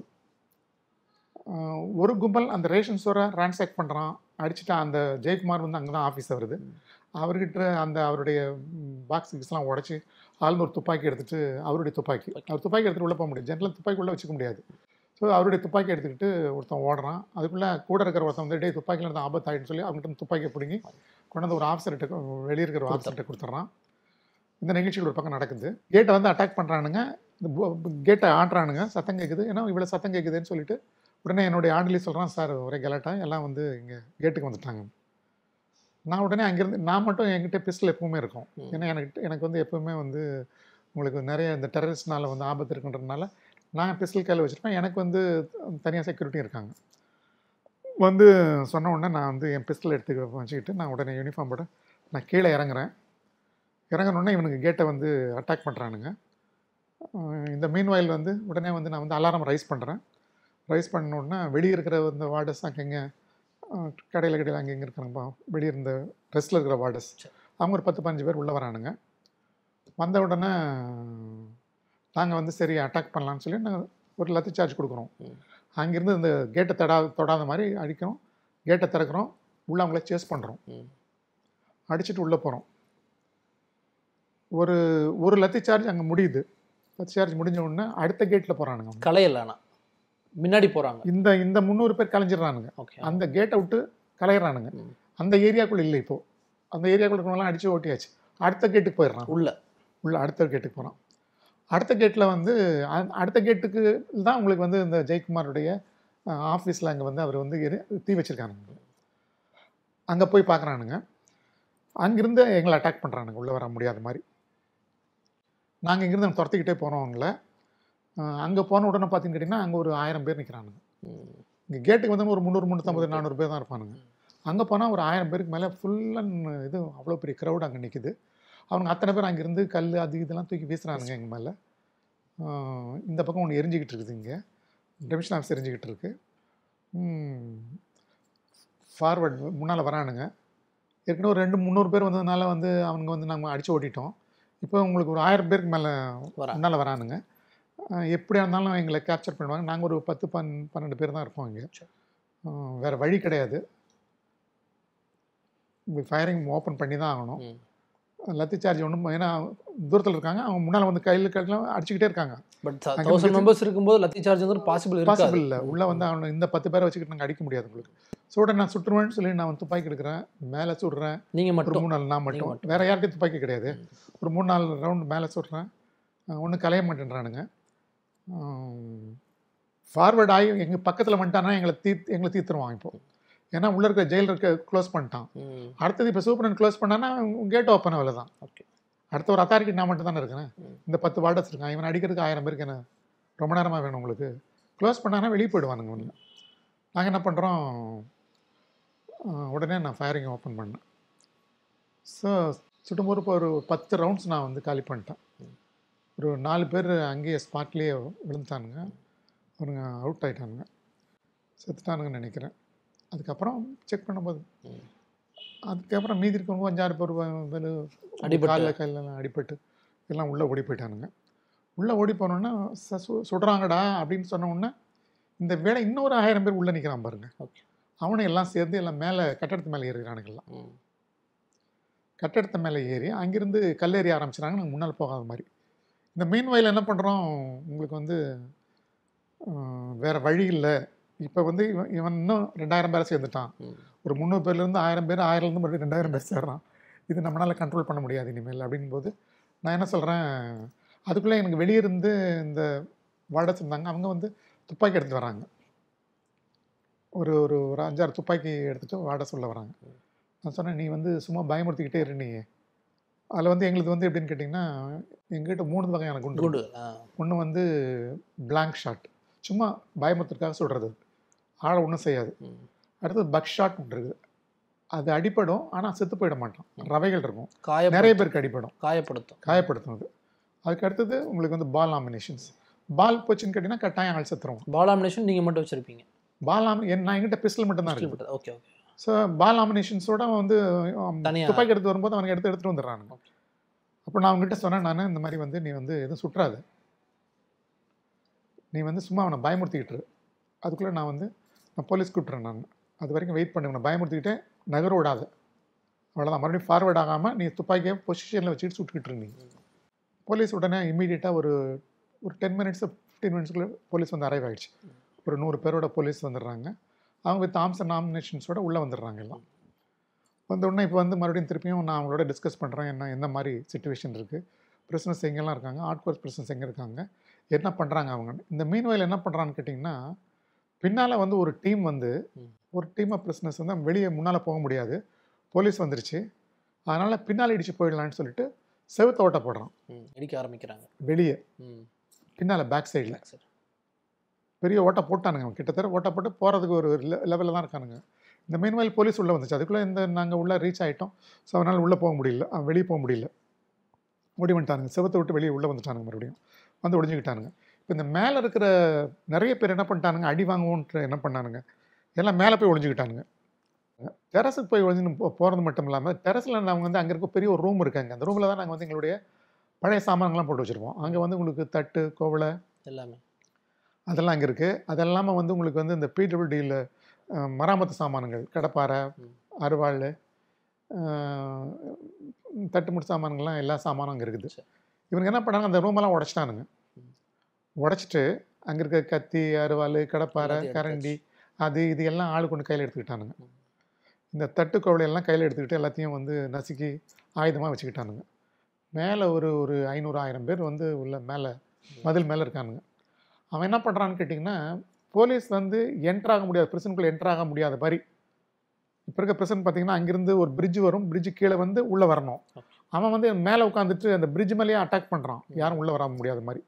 ஒரு கும்பல் அந்த ரேஷன் ஸ்டோரை ரான்சாக் பண்ணுறான். அடிச்சுட்டு அந்த ஜெயக்குமார் வந்து அங்கே தான் ஆஃபீஸ் வருது. அவர்கிட்ட அந்த அவருடைய பாக்ஸ் கிக்ஸ்லாம் உடச்சி ஆளுந்து ஒரு துப்பாக்கி எடுத்துகிட்டு, அவருடைய துப்பாக்கி அவர் துப்பாக்கி எடுத்துகிட்டு உள்ளே போக முடியாது, ஜென்ரலாக துப்பாக்கி உள்ளே வச்சுக்க முடியாது. ஸோ அவருடைய துப்பாக்கி எடுத்துக்கிட்டு ஒருத்தன் ஓடுறான். அதுக்குள்ளே கூட இருக்கிற ஒருத்தன் வந்து டே துப்பாக்கியில் இருந்தால் ஆபத்து ஆகிடுன்னு சொல்லி அவங்ககிட்ட துப்பாக்கியை பிடிங்கி கொண்டு வந்து ஒரு ஆஃபீஸர்கிட்ட வெளியே இருக்கிற ஒரு ஆஃபீஸர்கிட்ட கொடுத்துட்றான். இந்த நிகழ்ச்சிகள் ஒரு பக்கம் நடக்குது. கேட்டை வந்து அட்டாக் பண்ணுறானுங்க. இந்த கேட்டை ஆட்டுறானுங்க. சத்தம் கேட்குது. ஏன்னா இவ்வளோ சத்தம் கேட்குதுன்னு சொல்லிட்டு உடனே என்னுடைய ஆண்டிலி சொல்கிறான், சார் ஒரே கலாட்டா எல்லாம் வந்து இங்கே கேட்டுக்கு வந்துட்டாங்க. நான் உடனே அங்கேருந்து நான் மட்டும் என்கிட்ட பிஸ்டல் எப்பவுமே இருக்கும். ஏன்னா எனக்கு எனக்கு வந்து எப்போவுமே வந்து உங்களுக்கு நிறைய இந்த டெரரிஸ்ட்னால வந்து ஆபத்து இருக்குன்றதுனால நான் பிஸ்டல் கையில் வச்சுருப்பேன். எனக்கு வந்து தனியாக செக்யூரிட்டி இருக்காங்க. வந்து சொன்ன உடனே நான் வந்து என் பிஸ்டல் எடுத்து வச்சுக்கிட்டு நான் உடனே யூனிஃபார்ம் போட நான் கீழே இறங்குறேன். இறங்கினோடனே இவனுக்கு கேட்டை வந்து அட்டாக் பண்ணுறானுங்க. இந்த மீன் வாயில் வந்து உடனே வந்து நான் வந்து அலாரம் ரைஸ் பண்ணுறேன். ரைஸ் பண்ணோடனே வெளியே இருக்கிற இந்த வார்டர்ஸ் அங்கங்கே கடையில் கடையில் அங்கே இங்கே இருக்கிறாங்கப்பா, வெளியே இருந்த ரெஸ்ட்டில் இருக்கிற வார்டர்ஸ் அவங்க ஒரு பத்து பதினஞ்சு பேர் உள்ளே வரானுங்க. வந்த உடனே நாங்கள் வந்து சரி அட்டாக் பண்ணலான்னு சொல்லி நாங்கள் ஒரு லத்தி சார்ஜ் கொடுக்குறோம். அங்கேருந்து இந்த கேட்டை தடா தொடாத மாதிரி அடிக்கிறோம். கேட்டை திறக்கிறோம். உள்ளே அவங்கள சேஸ் பண்ணுறோம். அடிச்சுட்டு உள்ளே போகிறோம். ஒரு ஒரு லத்தி சார்ஜ் அங்கே முடியுது. லத்தி சார்ஜ் முடிஞ்ச உடனே அடுத்த கேட்டில் போகிறானுங்க. கலையலானா முன்னாடி போகிறாங்க. இந்த இந்த முந்நூறு பேர் கலைஞ்சிடறானுங்க. அந்த கேட்டை விட்டு கலையிறானுங்க. அந்த ஏரியாக்குள்ளே இல்லை. இப்போது அந்த ஏரியாக்குள்ள இருக்கவங்களாம் அடித்து ஓட்டியாச்சு. அடுத்த கேட்டுக்கு போயிடுறான். உள்ள உள்ள அடுத்த கேட்டுக்கு போகிறான். அடுத்த கேட்டில் வந்து அடுத்த கேட்டுக்கு தான் உங்களுக்கு வந்து இந்த ஜெயக்குமாருடைய ஆஃபீஸில் அங்கே வந்து அவர் வந்து தீ வச்சுருக்கானுங்க. அங்கே போய் பார்க்குறானுங்க. அங்கேருந்து எங்களை அட்டாக் பண்ணுறானுங்க உள்ளே வர முடியாத மாதிரி. நாங்கள் இங்கேருந்து துரத்திக்கிட்டே போகிறோம் அவங்கள. அங்கே போன உடனே பார்த்தீங்கன்னு கேட்டிங்கன்னா அங்கே ஒரு ஆயிரம் பேர் நிற்கிறானுங்க. இங்கே கேட்டுக்கு வந்து ஒரு முந்நூறு முந்நூற்றம்பது நானூறு பேர் தான் இருப்பானுங்க. அங்கே போனால் ஒரு ஆயிரம் பேருக்கு மேலே ஃபுல் அண்ட் இது அவ்வளோ பெரிய க்ரௌட் அங்கே நிற்குது. அவங்க அத்தனை பேர் அங்கேருந்து கல் அது இதெல்லாம் தூக்கி வீசுகிறானுங்க எங்கள் மேலே. இந்த பக்கம் ஒன்று எரிஞ்சிக்கிட்டு இருக்குது. இங்கே டெமிஷன் ஆஃபீஸ் எரிஞ்சிக்கிட்டு இருக்கு. ஃபார்வர்ட் முன்னால் வரானுங்க. ஏற்கனவே ஒரு ரெண்டு முந்நூறு பேர் வந்ததுனால வந்து அவங்க வந்து நாங்கள் அடித்து ஓட்டிட்டோம். இப்போ உங்களுக்கு ஒரு ஆயிரம் பேருக்கு மேலே முன்னால் வரானுங்க. எப்படியா இருந்தாலும் எங்களை கேப்சர் பண்ணுவாங்க. நாங்கள் ஒரு பத்து பன் பன்னெண்டு பேர் தான் இருப்போம் இங்கே. வேறு வழி கிடையாது, ஃபயரிங் ஓப்பன் பண்ணி தான் ஆகணும். லத்தி சார்ஜ் ஒன்றும், ஏன்னா தூரத்தில் இருக்காங்க, அவங்க முன்னால் வந்து கையில் கையெல்லாம் அடிச்சுக்கிட்டே இருக்காங்க. பட் தௌசண்ட் மெம்பர்ஸ் இருக்கும்போது லத்தி சார்ஜ் பாசிபிள் பாசிபிள் இல்லை. உள்ளே வந்து அவனை இந்த பத்து பேரை வச்சுக்கிட்டு நாங்கள் அடிக்க முடியாது உங்களுக்கு. சுட நான் சுட்டுருவேன்னு சொல்லி நான் வந்து துப்பாக்கி எடுக்கிறேன், மேலே சுடுறேன். நீங்கள் மட்டும் மூணு நாள் நான் மட்டும், வேறு யார்கிட்டையும் துப்பாக்கி கிடையாது. ஒரு மூணு நாலு ரவுண்டு மேலே சுடுறேன், ஒன்றும் கலைய மாட்டேன்றானுங்க. ஃபார்வர்ட் ஆகி எங்கள் பக்கத்தில் வந்துட்டானா எங்களை தீ எங்களை தீர்த்துருவான் இப்போது. ஏன்னா உள்ளே இருக்க ஜெயில் இருக்க க்ளோஸ் பண்ணிட்டான். அடுத்தது இப்போ சூப்பரன் க்ளோஸ் பண்ணான்னா கேட் ஓப்பன் அவ்வளோ தான். ஓகே, அடுத்த ஒரு அத்தாரிட்டி நான் மட்டும் தானே இருக்கிறேன். இந்த பத்து வார்டர்ஸ் இருக்கான், இவன் அடிக்கிறதுக்கு ஆயிரம் பேருக்கு என்ன ரொம்ப நேரமாக வேணும் உங்களுக்கு. க்ளோஸ் பண்ணானா வெளியே போயிடுவானுங்க ஒன்று. நாங்கள் என்ன பண்ணுறோம், உடனே நான் ஃபயரிங் ஓப்பன் பண்ணேன். ஸோ சுட்டும்போது இப்போ ஒரு பத்து ரவுண்ட்ஸ் நான் வந்து காலி பண்ணிட்டேன். ஒரு நாலு பேர் அங்கேயே ஸ்பாட்லேயே விழுந்துட்டானுங்க, அவனுங்க அவுட் ஆகிட்டானுங்க, செத்துட்டானுங்கன்னு நினைக்கிறேன். அதுக்கப்புறம் செக் பண்ணும்போது அதுக்கப்புறம் மீதி இருக்கவங்க அஞ்சாறு பேர் அடிப்பட்டு காலில் கையிலலாம் அடிப்பட்டு எல்லாம் உள்ளே ஓடி போயிட்டானுங்க. உள்ளே ஓடி போனோன்னா சு சுடுறாங்கடா அப்படின்னு சொன்ன உடனே இந்த வேலை இன்னொரு ஆயிரம் பேர் உள்ளே நிற்கிறான் பாருங்க. ஓகே, அவனை எல்லாம் சேர்ந்து எல்லாம் மேலே கட்டடத்து மேலே ஏறுகிறானுங்கெல்லாம். கட்டடத்து மேலே ஏறி அங்கேருந்து கல்லேறி ஆரம்பிச்சிடாங்க, நாங்கள் முன்னால் போகாத மாதிரி. இந்த மீன் வயலில் என்ன பண்ணுறோம், உங்களுக்கு வந்து வேறு வழி இல்லை. இப்போ வந்து இவன் இவன் இன்னும் ரெண்டாயிரம் பேரை சேர்ந்துட்டான். ஒரு முந்நூறு பேர்லேருந்து ஆயிரம் பேர், ஆயிரம்லேருந்து மறுபடியும் ரெண்டாயிரம் பேர் சேர்றான். இது நம்மளால் கண்ட்ரோல் பண்ண முடியாது இனிமேல் அப்படின்போது நான் என்ன சொல்கிறேன், அதுக்குள்ளே எனக்கு வெளியே இருந்து இந்த வார்டர்ஸ் இருந்தாங்க, அவங்க வந்து துப்பாக்கி எடுத்துகிட்டு வராங்க. ஒரு ஒரு ஒரு அஞ்சாறு துப்பாக்கி எடுத்துகிட்டு வார்டர்ஸ் உள்ள வராங்க. நான் சொன்னேன், நீ வந்து சும்மா பயமுறுத்திக்கிட்டே இரு நீ. அதில் வந்து எங்களுக்கு வந்து எப்படின்னு கேட்டிங்கன்னா, எங்ககிட்ட மூணு வகையான குண்டு குண்டு ஒன்று வந்து பிளாங்க் ஷாட், சும்மா பயமுறுத்துறதுக்காக சொல்கிறது, ஆளை ஒன்றும் செய்யாது. அடுத்தது பக் ஷாட் இருக்குது, அது அடிப்படும் ஆனால் செத்து போயிட மாட்டான், ரவைகள் இருக்கும், நிறைய பேருக்கு அடிப்படும், காயப்படுத்தும் காயப்படுத்தும் அது. அதுக்கு அடுத்தது உங்களுக்கு வந்து பால் ஆமினேஷன்ஸ். பால் போச்சுன்னு கேட்டிங்கன்னா கட்டாயம் ஆள் செத்துருவோம். பால் ஆமினேஷன் நீங்கள் மட்டும் வச்சுருப்பீங்க? பால் ஆமி என் நான் என்கிட்ட பிஸ்டல் மட்டும் தான் இருக்குது. Okay okay. ஸோ பால் ஆமினேஷன்ஸோட வந்து துப்பாக்கி எடுத்து வரும்போது அவனுக்கு எடுத்து எடுத்துகிட்டு வந்துடுறானுங்க. அப்போ நான் அவங்ககிட்ட சொன்னேன், நான் இந்த மாதிரி வந்து நீ வந்து எதுவும் சுற்றாது, நீ வந்து சும்மா அவனை பயமுறுத்திக்கிட்டு. அதுக்குள்ளே நான் வந்து நான் போலீஸ் கூப்பிட்றேன், நான் அது வரைக்கும் வெயிட் பண்ணி நான் பயமுறுத்திக்கிட்டே நகர விடாது, அவ்வளோதான். மறுபடியும் ஃபார்வர்ட் ஆகாமல் நீ துப்பாக்கியை பொசிஷனில் வச்சுக்கிட்டு சுட்டுக்கிட்டு இருந்தீங்க. போலீஸ் உடனே இம்மீடியட்டாக ஒரு ஒரு டென் மினிட்ஸ் ஃபிஃப்டீன் மினிட்ஸ்க்குள்ளே போலீஸ் வந்து அரைவ் ஆகிடுச்சு. ஒரு நூறு பேரோட போலீஸ் வந்துடுறாங்க. அவங்க வித் ஆர்ம்ஸ் அண்ட் நாமினேஷன்ஸோட உள்ளே வந்துடுறாங்க எல்லாம். வந்த உடனே இப்போ வந்து மறுபடியும் திருப்பியும் நான் அவங்களோட டிஸ்கஸ் பண்ணுறேன், என்ன எந்த மாதிரி சுச்சுவேஷன் இருக்குது, பிரிசனர்ஸ் எங்கெல்லாம் இருக்காங்க, ஆர்ட் கோர்ஸ் பிரிசனர்ஸ் எங்கே இருக்காங்க, என்ன பண்ணுறாங்க அவங்க. இந்த மீன் வயல் என்ன பண்ணுறான்னு கேட்டிங்கன்னா, பின்னால் வந்து ஒரு டீம் வந்து ஒரு டீம் ஆஃப் பிரிசனர்ஸ் வந்து வெளியே முன்னால் போக முடியாது, போலீஸ் வந்துருச்சு, அதனால் பின்னால் இடிச்சு போயிடலான்னு சொல்லிட்டு செவுத்த ஓட்ட போடுறான், இடிக்க ஆரம்பிக்கிறாங்க வெளியே பின்னால் பேக் சைடில். பெரிய ஓட்டை போட்டானுங்க, கிட்டத்தட்ட ஓட்டை போட்டு போகிறதுக்கு ஒரு லெவலில் தான் இருக்கானுங்க. இந்த மீன் வயல் போலீஸ் உள்ளே வந்துச்சு, அதுக்குள்ளே இந்த நாங்கள் உள்ளே ரீச் ஆகிட்டோம். ஸோ அதனால் உள்ளே போக முடியல, வெளியே போக முடியல, ஓடி வந்துட்டானுங்க, செவத்தை விட்டு வெளியே உள்ளே வந்துட்டானுங்க, மறுபடியும் வந்து ஒழிஞ்சிக்கிட்டானுங்க. இப்போ இந்த மேலே இருக்கிற நிறைய பேர் என்ன பண்ணிட்டானுங்க, அடி வாங்குவோன்ட்டு என்ன பண்ணானுங்க, எல்லாம் மேலே போய் ஒழிஞ்சிக்கிட்டானுங்க. டெரஸுக்கு போய் ஒழிஞ்சு போகிறது மட்டும் இல்லாமல் டெரஸில் நாங்கள் வந்து அங்கே இருக்க பெரிய ஒரு ரூம் இருக்காங்க, அந்த ரூமில் தான் நாங்கள் வந்து எங்களுடைய பழைய சாமான்கள்லாம் போட்டு வச்சுருப்போம். அங்கே வந்து உங்களுக்கு தட்டு கோவலை எல்லாமே அதெல்லாம் அங்கே இருக்குது. அது இல்லாமல் வந்து உங்களுக்கு வந்து இந்த பிடபிள்யூடியில் மராமத்து சாமான்கள், கடப்பாறை, அருவாள், தட்டுமுட்டு சாமான்கள்லாம் எல்லா சாமானும் அங்கே இருக்குது. இவங்க என்ன பண்ணாங்க, அந்த ரூமெல்லாம் உடச்சிட்டானுங்க. உடச்சிட்டு அங்கே இருக்க கத்தி, அருவாள், கடப்பாறை, கரண்டி, அது இது எல்லாம் ஆளு கொண்டு கையில் எடுத்துக்கிட்டானுங்க. இந்த தட்டு கோவலையெல்லாம் கையில் எடுத்துக்கிட்டு எல்லாத்தையும் வந்து நசுக்கி ஆயுதமாக வச்சுக்கிட்டானுங்க. மேலே ஒரு ஒரு ஐநூறு ஆயிரம் பேர் வந்து உள்ள மேலே மதில் மேலே இருக்கானுங்க. அவன் என்ன பண்ணுறான்னு கேட்டிங்கன்னா, போலீஸ் வந்து என்ட்ராக முடியாது, பிரிசனுக்குள்ளே என்ட்ராக முடியாத மாதிரி. இப்போ இருக்க பிரிசன் பார்த்திங்கன்னா அங்கேருந்து ஒரு பிரிட்ஜ் வரும், பிரிட்ஜு கீழே வந்து உள்ளே வரணும். அவன் வந்து மேலே உட்காந்துட்டு அந்த பிரிட்ஜ் மேலேயே அட்டாக் பண்ணுறான், யாரும் உள்ளே வர முடியாத மாதிரி.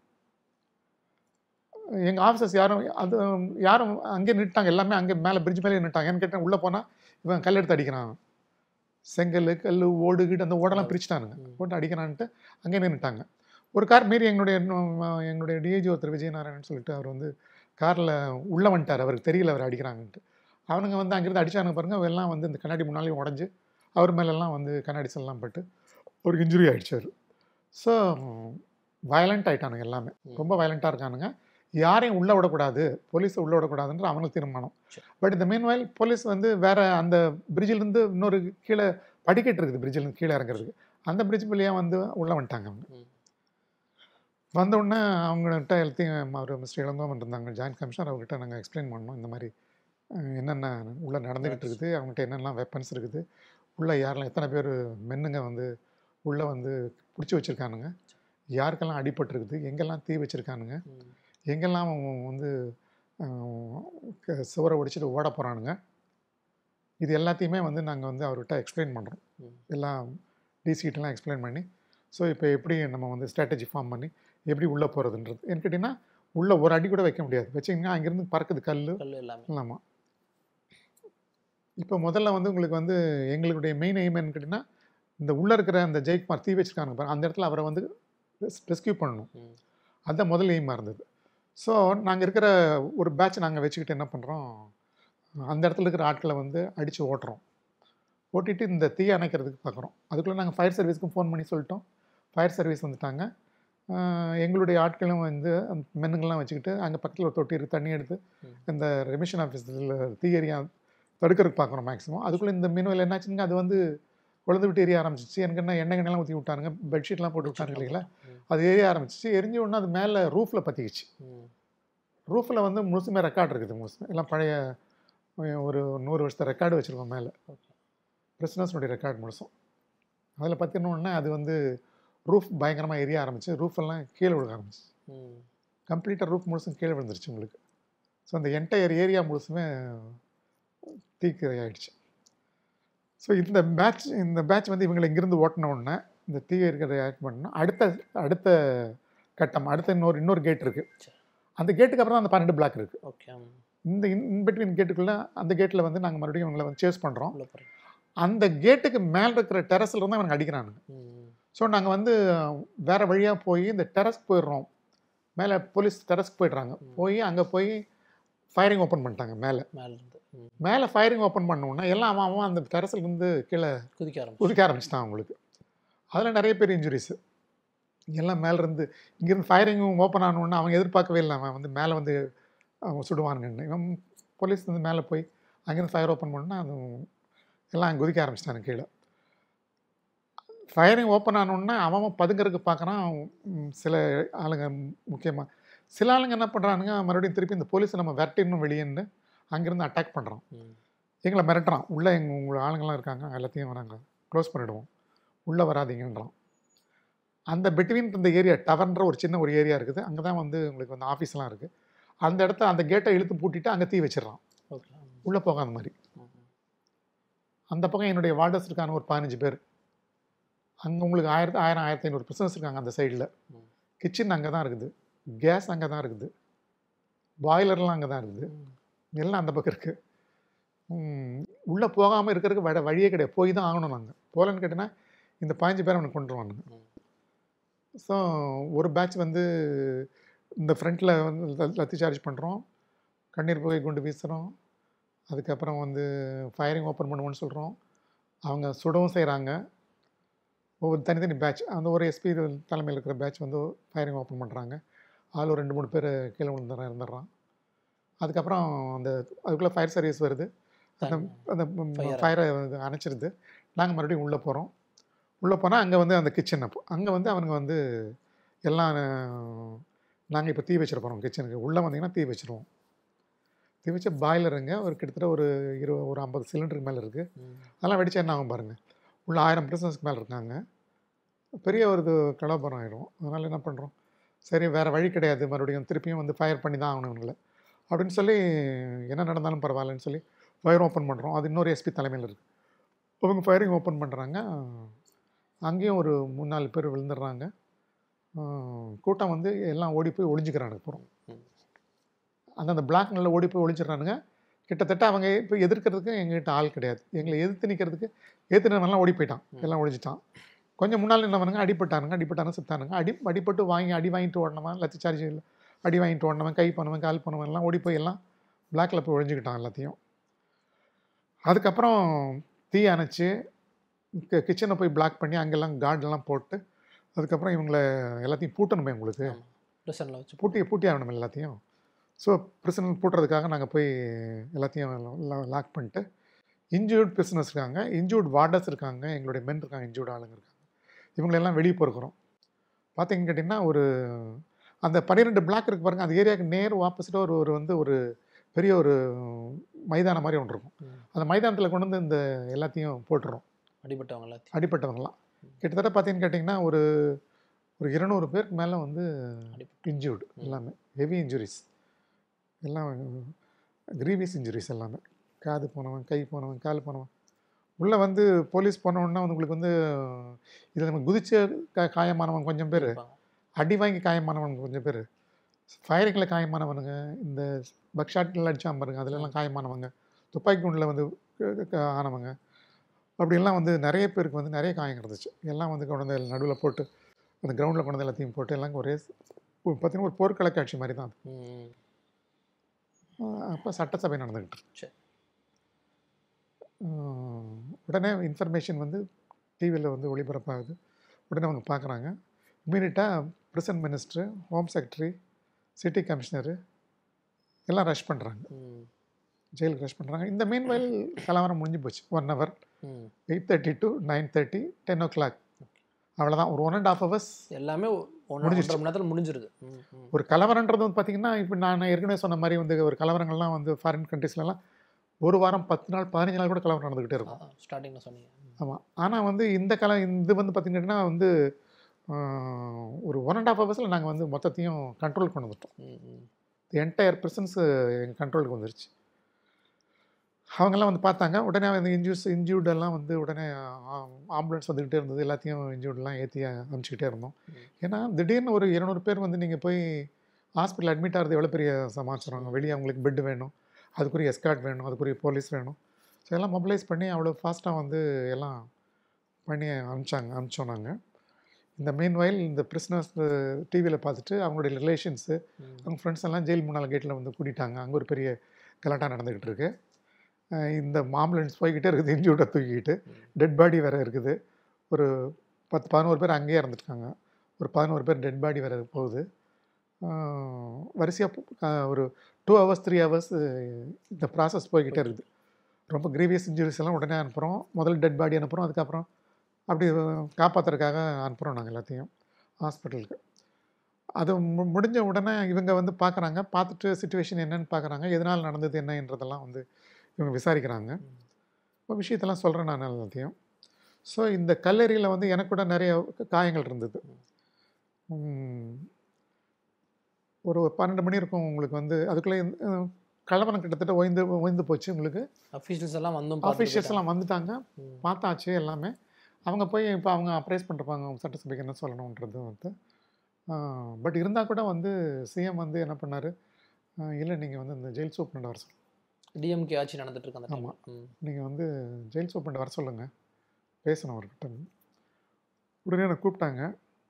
எங்கள் ஆஃபீஸர்ஸ் யாரும் அது யாரும் அங்கே நின்ட்டாங்க, எல்லாமே அங்கே மேலே பிரிட்ஜ் மேலே நின்ட்டாங்க. ஏன்னு கேட்டேன், உள்ளே போனால் இவன் கல் எடுத்து அடிக்கிறான், செங்கல் கல் ஓடுகிட்டு அந்த ஓடெல்லாம் பிரிச்சுட்டானுங்க, போட்டு அடிக்கிறான்ட்டு அங்கே நின்றுட்டாங்க. ஒரு கார் மீறி எங்களுடைய எங்களுடைய டிஐஜி ஒருத்தர் விஜயநாராயணன் சொல்லிட்டு அவர் வந்து காரில் உள்ளே வந்துட்டார், அவருக்கு தெரியல அவர் அடிக்கிறாங்கன்ட்டு. அவனுங்க வந்து அங்கேருந்து அடித்தானுங்க பாருங்கள், எல்லாம் வந்து இந்த கண்ணாடி முன்னாலேயும் உடஞ்சி அவர் மேலெல்லாம் வந்து கண்ணாடி செல்லாம் பட்டு ஒரு இன்ஜுரி ஆகிடுச்சார். ஸோ வயலண்ட் ஆகிட்டானுங்க எல்லாமே, ரொம்ப வயலண்ட்டாக இருக்கானுங்க. யாரையும் உள்ளே விடக்கூடாது, போலீஸை உள்ளே விடக்கூடாதுன்ற அவங்களுக்கு தீர்மானம். பட் இந்த மீன்வைல் போலீஸ் வந்து வேறு அந்த பிரிட்ஜிலேருந்து இன்னொரு கீழே படிக்கட்டு இருக்குது, பிரிட்ஜிலேருந்து கீழே இறங்குறதுக்கு. அந்த பிரிட்ஜ் வழியாக வந்து உள்ளே வந்துட்டாங்க. அவங்க வந்தவுடனே அவங்கள்ட்ட எல்லாத்தையும் அவர் மிஸ்டர் இளங்கோவன் இருந்தாங்க ஜாயின்ட் கமிஷனர், அவர்கிட்ட நாங்கள் எக்ஸ்பிளைன் பண்ணோம். இந்த மாதிரி என்னென்ன உள்ளே நடந்துக்கிட்டு இருக்குது, அவங்ககிட்ட என்னெல்லாம் வெப்பன்ஸ் இருக்குது, உள்ளே யாரெல்லாம் எத்தனை பேர் மென்னுங்க வந்து உள்ளே வந்து பிடிச்சி வச்சுருக்கானுங்க, யாருக்கெல்லாம் அடிபட்டுருக்குது, எங்கெல்லாம் தீ வச்சுருக்கானுங்க, எங்கெல்லாம் வந்து சுவரை ஒடிச்சிட்டு ஓட போகிறானுங்க, இது எல்லாத்தையுமே வந்து நாங்கள் வந்து அவர்கிட்ட எக்ஸ்பிளைன் பண்ணுறோம். எல்லாம் டிசிகிட்டெலாம் எக்ஸ்பிளைன் பண்ணி, ஸோ இப்போ எப்படி நம்ம வந்து ஸ்ட்ராட்டஜி ஃபார்ம் பண்ணி எப்படி உள்ளே போகிறதுன்றது. ஏன்னு கேட்டிங்கன்னா உள்ளே ஒரு அடி கூட வைக்க முடியாது, வச்சிங்கன்னா அங்கேருந்து பறக்குது கல் இல்லாமா. இப்போ முதல்ல வந்து உங்களுக்கு வந்து எங்களுடைய மெயின் எய்ம் என்னன்னு கேட்டிங்கன்னா, இந்த உள்ளே இருக்கிற அந்த ஜெயக்குமார் தீ வச்சுருக்காங்க பாருங்க, அந்த இடத்துல அவரை வந்து ரெஸ்கியூ பண்ணணும். அதுதான் முதல் எய்மாக இருந்தது. ஸோ நாங்கள் இருக்கிற ஒரு பேட்ச் நாங்கள் வச்சுக்கிட்டு என்ன பண்ணுறோம், அந்த இடத்துல இருக்கிற ஆட்களை வந்து அடித்து ஓட்டுறோம். ஓட்டிட்டு இந்த தீயை அணைக்கிறதுக்கு பார்க்குறோம். அதுக்குள்ளே நாங்கள் ஃபயர் சர்வீஸ்க்கும் ஃபோன் பண்ணி சொல்லிட்டோம். ஃபயர் சர்வீஸ் வந்துட்டாங்க. எங்களுடைய ஆட்களும் வந்து அந்த மென்னுங்கள்லாம் வச்சுக்கிட்டு அங்கே பக்கத்தில் ஒரு தொட்டி இருக்குது, தண்ணி எடுத்து இந்த ரெமிஷன் ஆஃபீஸில் தீ எரியா தடுக்கிறதுக்கு பார்க்குறோம் மேக்ஸிமம். அதுக்குள்ளே இந்த மீன்வைல் என்னாச்சுங்க, அது வந்து கொழுந்து விட்டு எரிய ஆரம்பிச்சிச்சு. எனக்கு என்ன எண்ணெய் எண்ணெய்லாம் ஊற்றி விட்டாருங்க, பெட்ஷீட்லாம் போட்டு விட்டாங்க இல்லைங்களா, அது எரிய ஆரம்பிச்சிச்சு. எரிஞ்ச உடனே அது மேலே ரூஃபில் பற்றிக்கிச்சு. ரூஃபில் வந்து முழுசுமே ரெக்கார்டு இருக்குது, முழுசுமே எல்லாம் பழைய ஒரு நூறு வருஷத்தை ரெக்கார்டு வச்சுருக்கோம் மேலே, பிரிசனர்ஸுடைய ரெக்கார்டு முழுசும். அதில் பார்த்தீங்கன்னா அது வந்து ரூஃப் பயங்கரமாக எரிய ஆரம்பிச்சு, ரூஃபெல்லாம் கீழே விழுக ஆரம்பிச்சு, கம்ப்ளீட்டாக ரூஃப் முழுசும் கீழே விழுந்துருச்சு உங்களுக்கு. ஸோ அந்த என்டையர் ஏரியா முழுசுமே தீக்கிரை ஆகிடுச்சு. ஸோ இந்த பேட்ச் இந்த பேட்ச் வந்து இவங்களை இங்கேருந்து ஓட்டின உடனே இந்த தீ இருக்கிறத ஆக்ட் பண்ணோன்னா அடுத்த அடுத்த கட்டம் அடுத்த இன்னொரு இன்னொரு கேட் இருக்குது. அந்த கேட்டுக்கு அப்புறம் தான் அந்த பன்னெண்டு பிளாக் இருக்குது. ஓகே, இந்த இன்பிட்வீன் கேட்டுக்குள்ளே அந்த கேட்டில் வந்து நாங்கள் மறுபடியும் இவங்களை வந்து சேஸ் பண்ணுறோம். அந்த கேட்டுக்கு மேலே இருக்கிற டெரஸில் இருந்து அவனுக்கு அடிக்கிறானுங்க. ஸோ நாங்கள் வந்து வேறு வழியாக போய் இந்த டெரஸ்க்கு போயிடுறோம். மேலே போலீஸ் டெரஸ்க்கு போய்ட்றாங்க. போய் அங்கே போய் ஃபயரிங் ஓப்பன் பண்ணிட்டாங்க. மேலே மேலே ஃபயரிங் ஓப்பன் பண்ணோன்னா எல்லாம் அவன் அவன் அந்த டெரஸ்லேருந்து கீழே குதிக்க ஆரம்பி குதிக்க ஆரம்பிச்சிட்டான் அவங்களுக்கு. அதில் நிறைய பேர் இன்ஜுரிஸு எல்லாம் மேலேருந்து இங்கேருந்து ஃபயரிங் ஓப்பன் ஆனோன்னா அவங்க எதிர்பார்க்கவே இல்லை, அவன் வந்து மேலே வந்து அவங்க சுடுவானுங்கன்னு. இவன் போலீஸ் வந்து மேலே போய் அங்கேருந்து ஃபயர் ஓப்பன் பண்ணால் அது எல்லாம் குதிக்க ஆரம்பிச்சிட்டாங்க கீழே. ஃபயரிங் ஓப்பன் ஆனோன்னா அவன் பதுங்கிறதுக்கு பார்க்குறான். சில ஆளுங்க முக்கியமாக சில ஆளுங்க என்ன பண்ணுறானுங்க, மறுபடியும் திருப்பி இந்த போலீஸை நம்ம விரட்டிடணும் வெளியேன்னு அங்கேருந்து அட்டாக் பண்ணுறான். எங்களை மிரட்டுறான், உள்ளே எங்கள் உங்கள் ஆளுங்கள்லாம் இருக்காங்க, எல்லாத்தையும் நாங்கள் க்ளோஸ் பண்ணிவிடுவோம், உள்ளே வராதிங்கன்றான். அந்த பிட்வீன் இந்த ஏரியா டவர்ன்ற ஒரு சின்ன ஒரு ஏரியா இருக்குது, அங்கே தான் வந்து உங்களுக்கு வந்து ஆஃபீஸ்லாம் இருக்குது. அந்த இடத்த அந்த கேட்டை இழுத்து பூட்டிட்டு அங்கே தீ வச்சிடறான், உள்ளே போகாத மாதிரி. அந்த பக்கம் என்னுடைய வார்டர்ஸ் இருக்காங்க ஒரு பதினஞ்சு பேர். அங்கே உங்களுக்கு ஆயிரத்து ஆயிரம் ஆயிரத்தி ஐநூறு பிரிசனர்ஸ் இருக்காங்க அந்த சைடில். கிச்சன் அங்கே தான் இருக்குது, கேஸ் அங்கே தான் இருக்குது, பாய்லர்லாம் அங்கே தான் இருக்குது, எல்லாம் அந்த பக்கம் இருக்குது. உள்ளே போகாமல் இருக்கிறதுக்கு வட வழியே கிடையாது, போய் தான் ஆகணும். நாங்கள் போகலன்னு கேட்டோன்னா இந்த பதினஞ்சு பேர் அவனுக்கு கொண்டு வருவானுங்க. ஸோ ஒரு பேட்ச் வந்து இந்த ஃப்ரண்ட்டில் வந்து லத்தி சார்ஜ் பண்ணுறோம், கண்ணீர் புகை குண்டு வீசுகிறோம், அதுக்கப்புறம் வந்து ஃபயரிங் ஓப்பன் பண்ணுவோன்னு சொல்கிறோம். அவங்க சுடவும் செய்கிறாங்க. ஒவ்வொரு தனித்தனி பேட்ச் அந்த ஒரு எஸ்பி தலைமையில் இருக்கிற பேட்ச் வந்து ஃபயரிங் ஓப்பன் பண்ணுறாங்க. அதில் ஒரு ரெண்டு மூணு பேர் கீழே விழுந்துடுறான் இருந்துடுறான். அதுக்கப்புறம் அந்த அதுக்குள்ளே ஃபயர் சர்வீஸ் வருது, அந்த அந்த ஃபயரை அணைச்சிருது. நாங்கள் மறுபடியும் உள்ளே போகிறோம். உள்ளே போனால் அங்கே வந்து அந்த கிச்சன், அப்போ அங்கே வந்து அவனுங்க வந்து எல்லாம் நாங்கள் இப்போ தீ வச்சுருப்போம் கிச்சனுக்கு. உள்ளே வந்தீங்கன்னா தீ வச்சுருவோம். தீ வச்ச பாய்லருங்க ஒரு கிட்டத்தட்ட ஒரு இருபது ஒரு ஐம்பது சிலிண்டருக்கு மேலே இருக்குது. அதெல்லாம் வெடிச்சா என்ன ஆகும் பாருங்கள். உள்ள ஆயிரம் பிரிசனர்ஸ்க்கு மேலே இருக்காங்க. பெரிய ஒரு இது கலவரம் ஆகிடும். அதனால் என்ன பண்ணுறோம், சரி வேறு வழி கிடையாது, மறுபடியும் திருப்பியும் வந்து ஃபயர் பண்ணி தான் ஆகணும் இவங்களை அப்படின்னு சொல்லி, என்ன நடந்தாலும் பரவாயில்லன்னு சொல்லி ஃபயர் ஓப்பன் பண்ணுறோம். அது இன்னொரு எஸ்பி தலைமையில் இருக்குது. அவங்க ஃபயரிங் ஓப்பன் பண்ணுறாங்க. அங்கேயும் ஒரு மூணு நாலு பேர் விழுந்துடுறாங்க. கூட்டம் வந்து எல்லாம் ஓடி போய் ஒளிஞ்சிக்கிறானுங்க. போகிறோம் அந்தந்த பிளாக் நல்லா ஓடி போய் ஒளிஞ்சிடறானுங்க. கிட்டத்தட்ட அவங்க இப்போ எதிர்க்கிறதுக்கு எங்ககிட்ட ஆள் கிடையாது. எங்களை எதிர்த்து நிற்கிறதுக்கு ஏற்றுனவெல்லாம் ஓடி போயிட்டான், எல்லாம் ஒழிஞ்சிட்டான். கொஞ்சம் முன்னால் என்ன பண்ணுங்க, அடிப்பட்டானுங்க அடிப்பட்டானு சுத்தானுங்க. அடி அடிப்பட்டு வாங்கி அடி வாங்கிட்டு ஓடனவன், லத்தி சார்ஜ் இல்லை அடி வாங்கிட்டு ஓடனவன், கை பண்ணுவன் கால் பண்ணுவன் எல்லாம் ஓடி போய் எல்லாம் பிளாக்கில் போய் ஒழிஞ்சிக்கிட்டான் எல்லாத்தையும். அதுக்கப்புறம் தீ அணைச்சி கிச்சனை போய் பிளாக் பண்ணி அங்கெல்லாம் கார்டெல்லாம் போட்டு அதுக்கப்புறம் இவங்களை எல்லாத்தையும் பூட்டணுமே உங்களுக்கு, ப்ரிசனில் வச்சு பூட்டி பூட்டி ஆகணும் எல்லாத்தையும். ஸோ ப்ரிசன் பூட்டுறதுக்காக நாங்கள் போய் எல்லாத்தையும் லாக் பண்ணிட்டு, இன்ஜூர்ட் பிரிசனர்ஸ் இருக்காங்க, இன்ஜூர்ட் வார்டர்ஸ் இருக்காங்க, எங்களுடைய மென் இருக்காங்க, இன்ஜூர்ட் ஆளுங்க இருக்காங்க, இவங்களெல்லாம் வெளியே பொறுக்கிறோம். பார்த்தீங்கன்னு கேட்டிங்கன்னா ஒரு அந்த பன்னிரெண்டு பிளாக் இருக்கு பாருங்கள், அந்த ஏரியாவுக்கு நேர் ஆப்போசிட்டாக ஒரு ஒரு வந்து ஒரு பெரிய ஒரு மைதானம் மாதிரி ஒன்று இருக்கும். அந்த மைதானத்தில் கொண்டு வந்து இந்த எல்லாத்தையும் போட்டுறோம். அடிபட்டவங்க எல்லாத்தையும் அடிப்பட்டவங்களாம் கிட்டத்தட்ட பார்த்தீங்கன்னு கேட்டிங்கன்னா ஒரு ஒரு இருநூறு பேருக்கு மேலே வந்து இன்ஜூர்டு, எல்லாமே ஹெவி இன்ஜுரிஸ், எல்லாம் கிரீவியஸ் இன்ஜுரிஸ் எல்லாமே. காது போனவன், கை போனவன், கால் போனவன். உள்ளே வந்து போலீஸ் போனோன்னா உங்களுக்கு வந்து இதில் நம்ம குதிச்ச கா காயமானவன் கொஞ்சம் பேர், அடி வாங்கி காயமானவன் கொஞ்சம் பேர், ஃபயரிங்கில் காயமானவனுங்க, இந்த பக்ஷாட்டில் அடித்தான் பாருங்க அதிலெல்லாம் காயமானவங்க, துப்பாக்கி குண்டில் வந்து ஆனவங்க, அப்படிலாம் வந்து நிறைய பேருக்கு வந்து நிறைய காயம் இருந்துச்சு. எல்லாம் வந்து கொண்டு வந்து நடுவில் போட்டு அந்த கிரவுண்டில் கொண்டு வந்து எல்லாத்தையும் போட்டு எல்லாம் ஒரே பார்த்திங்கன்னா ஒரு போர்க்கள காட்சி மாதிரி தான் அது. அப்போ சட்டசபை நடந்துக்கிட்டு உடனே இன்ஃபர்மேஷன் வந்து டிவியில் வந்து ஒளிபரப்பாகுது. உடனே அவங்க பார்க்குறாங்க. இம்மீடியட்டாக prison minister, home secretary, city commissioner எல்லாம் ரஷ் பண்ணுறாங்க, ஜெயிலுக்கு ரஷ் பண்ணுறாங்க. இந்த மீன் வயல் கலவரம் முடிஞ்சு போச்சு. One hour eight thirty to nine thirty ten o'clock அவ்வளோதான். ஒரு ஒன் அண்ட் ஆஃப் ஹவர்ஸ் எல்லாமே முடிஞ்சிருச்சு, முடிஞ்சிருது. ஒரு கலவரன்றது வந்து பார்த்திங்கன்னா இப்போ நான் ஏற்கனவே சொன்ன மாதிரி வந்து ஒரு கலவரங்கள்லாம் வந்து ஃபாரின் கண்ட்ரீஸ்லாம் ஒரு வாரம் பத்து நாள் பதினஞ்சு நாள் கூட கலவரம் நடந்துக்கிட்டே இருக்கும். ஸ்டார்டிங்கில் சொன்னீங்க. ஆமாம். ஆனால் வந்து இந்த கல இது வந்து பார்த்திங்கன்னா வந்து ஒரு ஒன் அண்ட் ஆஃப் ஹவர்ஸில் நாங்கள் வந்து மொத்தத்தையும் கண்ட்ரோல் கொண்டு வந்துட்டோம். என்டையர் ப்ரிசன்ஸ் எங்கள் கண்ட்ரோலுக்கு வந்துருச்சு. அவங்கெல்லாம் வந்து பார்த்தாங்க. உடனே வந்து இன்ஜூஸ் இன்ஜூர்டெல்லாம் வந்து உடனே ஆம்புலன்ஸ் வந்துக்கிட்டே இருந்தது. எல்லாத்தையும் இன்ஜூர்டெலாம் ஏற்றி அனுப்பிச்சிக்கிட்டே இருந்தோம். ஏன்னா திடீர்னு ஒரு இருநூறு பேர் வந்து நீங்கள் போய் ஹாஸ்பிட்டல் அட்மிட் ஆகிறது எவ்வளோ பெரிய சமாச்சாரம். வெளியே அவங்களுக்கு பெட்டு வேணும், அதுக்குரிய எஸ்கார்ட் வேணும், அதுக்குரிய போலீஸ் வேணும். ஸோ எல்லாம் மொபிலைஸ் பண்ணி அவ்வளோ ஃபாஸ்ட்டாக வந்து எல்லாம் பண்ணி அனுப்பிச்சாங்க அனுப்பிச்சோம் நாங்கள். இந்த மெயின் வயல் இந்த பிரிஸ்னர்ஸ் டிவியில் பார்த்துட்டு அவங்களுடைய ரிலேஷன்ஸு, அவங்க ஃப்ரெண்ட்ஸ் எல்லாம் ஜெயில் முன்னால் கேட்டில் வந்து கூட்டிட்டாங்க. அங்கே ஒரு பெரிய கலாட்டா நடந்துக்கிட்டு இருக்குது. இந்த ஆம்புலன்ஸ் போய்கிட்டே இருக்குது, இன்ஜூர்டை தூக்கிக்கிட்டு. டெட் பாடி வேறு இருக்குது. ஒரு பத்து பதினோரு பேர் அங்கேயே இறந்துட்டாங்க. ஒரு பதினோரு பேர் டெட் பாடி வேறு போகுது. வரிசையாக ஒரு டூ ஹவர்ஸ் த்ரீ ஹவர்ஸ் இந்த ப்ராசஸ் போய்கிட்டே இருக்குது. ரொம்ப கிரீவியஸ் இன்ஜுரிஸ் எல்லாம் உடனே அனுப்புகிறோம். முதல்ல டெட் பாடி அனுப்புகிறோம், அதுக்கப்புறம் அப்படி காப்பாற்றுறதுக்காக அனுப்புகிறோம் நாங்கள் எல்லாத்தையும் ஹாஸ்பிட்டலுக்கு. அது மு முடிஞ்ச உடனே இவங்க வந்து பார்க்குறாங்க. பார்த்துட்டு சிச்சுவேஷன் என்னென்னு பார்க்குறாங்க, எதனால் நடந்தது என்னன்றதெல்லாம் வந்து இவங்க விசாரிக்கிறாங்க. இப்போ விஷயத்தெல்லாம் சொல்கிறேன் நான் எல்லாத்தையும். ஸோ இந்த கல்லறையில் வந்து எனக்கு கூட நிறைய காயங்கள் இருந்தது. ஒரு பன்னெண்டு மணி இருக்கும் உங்களுக்கு வந்து. அதுக்குள்ளே கலவரம் கிட்டத்தட்ட ஓய்ந்து ஓய்ந்து போச்சு. உங்களுக்கு அஃபீஷியல்ஸ் எல்லாம் வந்து ஆஃபீஷியல்ஸ் எல்லாம் வந்துட்டாங்க, பார்த்தாச்சு எல்லாமே. அவங்க போய் இப்போ அவங்க அப்ரைஸ் பண்ணிருப்பாங்க அவங்க சட்டசபைக்கு என்ன சொல்லணுன்றது வந்து. பட் இருந்தால் கூட வந்து சிஎம் வந்து என்ன பண்ணார், இல்லை நீங்கள் வந்து இந்த ஜெயில் சூப்பரண்ட் வர சொல்லுங்கள். டிஎம்கே ஆட்சி நடந்துட்டு இருக்காங்க. ஆமாம், நீங்கள் வந்து ஜெயில் சூப்பரண்ட் வர சொல்லுங்கள், பேசணும் அவர்கிட்ட. உடனே என்னை கூப்பிட்டாங்க.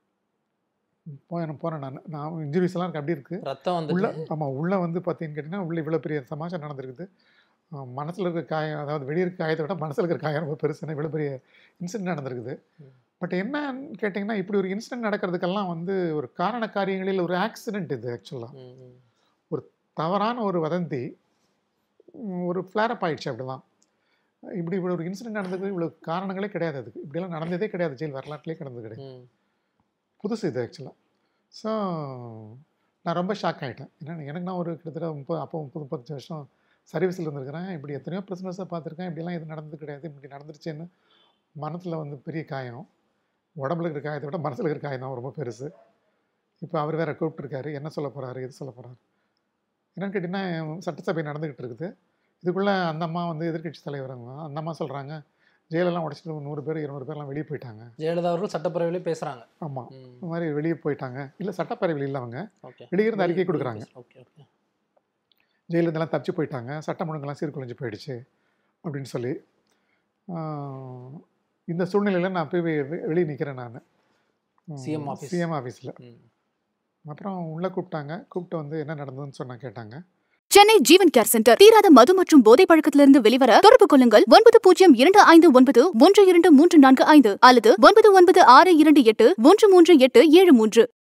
போய் போனேன் நான். நான் இன்ஜுரிஸ் எல்லாம் எனக்கு அப்படி இருக்குது, ரத்தம் வந்து உள்ள. ஆமாம், உள்ளே வந்து பார்த்தீங்கன்னு கேட்டிங்கன்னா உள்ளே இவ்வளோ பெரிய சமாச்சாரம் நடந்திருக்குது. மனசில் இருக்கிற காயம், அதாவது வெளியே இருக்க காயத்தை விட மனசில் இருக்கிற காயம் ரொம்ப பெருசுன்னு இவ்வளோ பெரிய இன்சிடென்ட் நடந்திருக்குது. பட் என்னன்னு கேட்டிங்கன்னா இப்படி ஒரு இன்சிடென்ட் நடக்கிறதுக்கெல்லாம் வந்து ஒரு காரண காரியங்களில் ஒரு ஆக்சிடெண்ட் இது. ஆக்சுவலாக ஒரு தவறான ஒரு வதந்தி, ஒரு ஃப்ளேரப் ஆயிடுச்சு. அப்படி தான் இப்படி இவ்வளோ ஒரு இன்சிடென்ட் நடந்தது, இவ்வளோ காரணங்களே கிடையாது. அதுக்கு இப்படிலாம் நடந்ததே கிடையாது, ஜெயில் வரலாற்றுலேயே கிடந்தது கிடையாது, புதுசு இது ஆக்சுவலாக. ஸோ நான் ரொம்ப ஷாக் ஆகிட்டேன். ஏன்னா எனக்கு நான் ஒரு கிட்டத்தட்ட முப்பது அப்போ முப்பது முப்பத்தஞ்சு வருஷம் சர்வீஸில் இருந்திருக்கிறேன். இப்படி எத்தனையோ பிரிசனர்ஸை பார்த்துருக்கேன், இப்படிலாம் எதுவும் நடந்தது கிடையாது. இப்படி நடந்துருச்சுன்னு மனசில் வந்து பெரிய காயம். உடம்புல இருக்கிற காயத்தை விட மனசில் இருக்கிற காயம் தான் ரொம்ப பெருசு. இப்போ அவர் வேறு கூப்பிட்டுருக்காரு, என்ன சொல்ல போகிறாரு, எது சொல்ல போகிறாரு என்னென்னு கேட்டிங்கன்னா சட்டசபை நடந்துக்கிட்டு இருக்குது. இதுக்குள்ளே அந்த அம்மா வந்து எதிர்கட்சி தலைவருங்க, அந்த அம்மா சொல்கிறாங்க ஜெயிலெல்லாம் உடச்சிட்டு நூறு பேர் இருநூறு பேர்லாம் வெளியே போயிட்டாங்க. ஜெயலலிதா அவர்கள் சட்டப்பேரவையிலே பேசுகிறாங்க. ஆமாம், இந்த மாதிரி வெளியே போயிட்டாங்க. இல்லை சட்டப்பேரவையில் இல்லை, அவங்க வெளியே இருந்து அறிக்கை கொடுக்குறாங்க. ஜெயிலிருந்தெல்லாம் தப்பிச்சு போயிட்டாங்க, சட்டம் ஒழுங்கெல்லாம் சீர்குலைஞ்சு போயிடுச்சு அப்படின்னு சொல்லி. இந்த சூழ்நிலையில் நான் போய் வெளியே நிற்கிறேன் நான் சிஎம் ஆஃபீஸ் சிஎம் ஆஃபீஸில். அப்புறம் உள்ளே கூப்பிட்டாங்க. கூப்பிட்டு வந்து என்ன நடந்ததுன்னு சொன்னால் கேட்டாங்க. Chennai Jeevan care centre. தீராத மது மற்றும் போதை பழக்கத்திலிருந்து வெளிவர தொடர்பு கொள்ளுங்கள் ஒன்பது பூஜ்ஜியம் இரண்டு ஐந்து ஒன்பது ஒன்று இரண்டு மூன்று நான்கு ஐந்து அல்லது ஒன்பது ஒன்பது ஆறு இரண்டு எட்டு ஒன்று மூன்று எட்டு ஏழு மூன்று.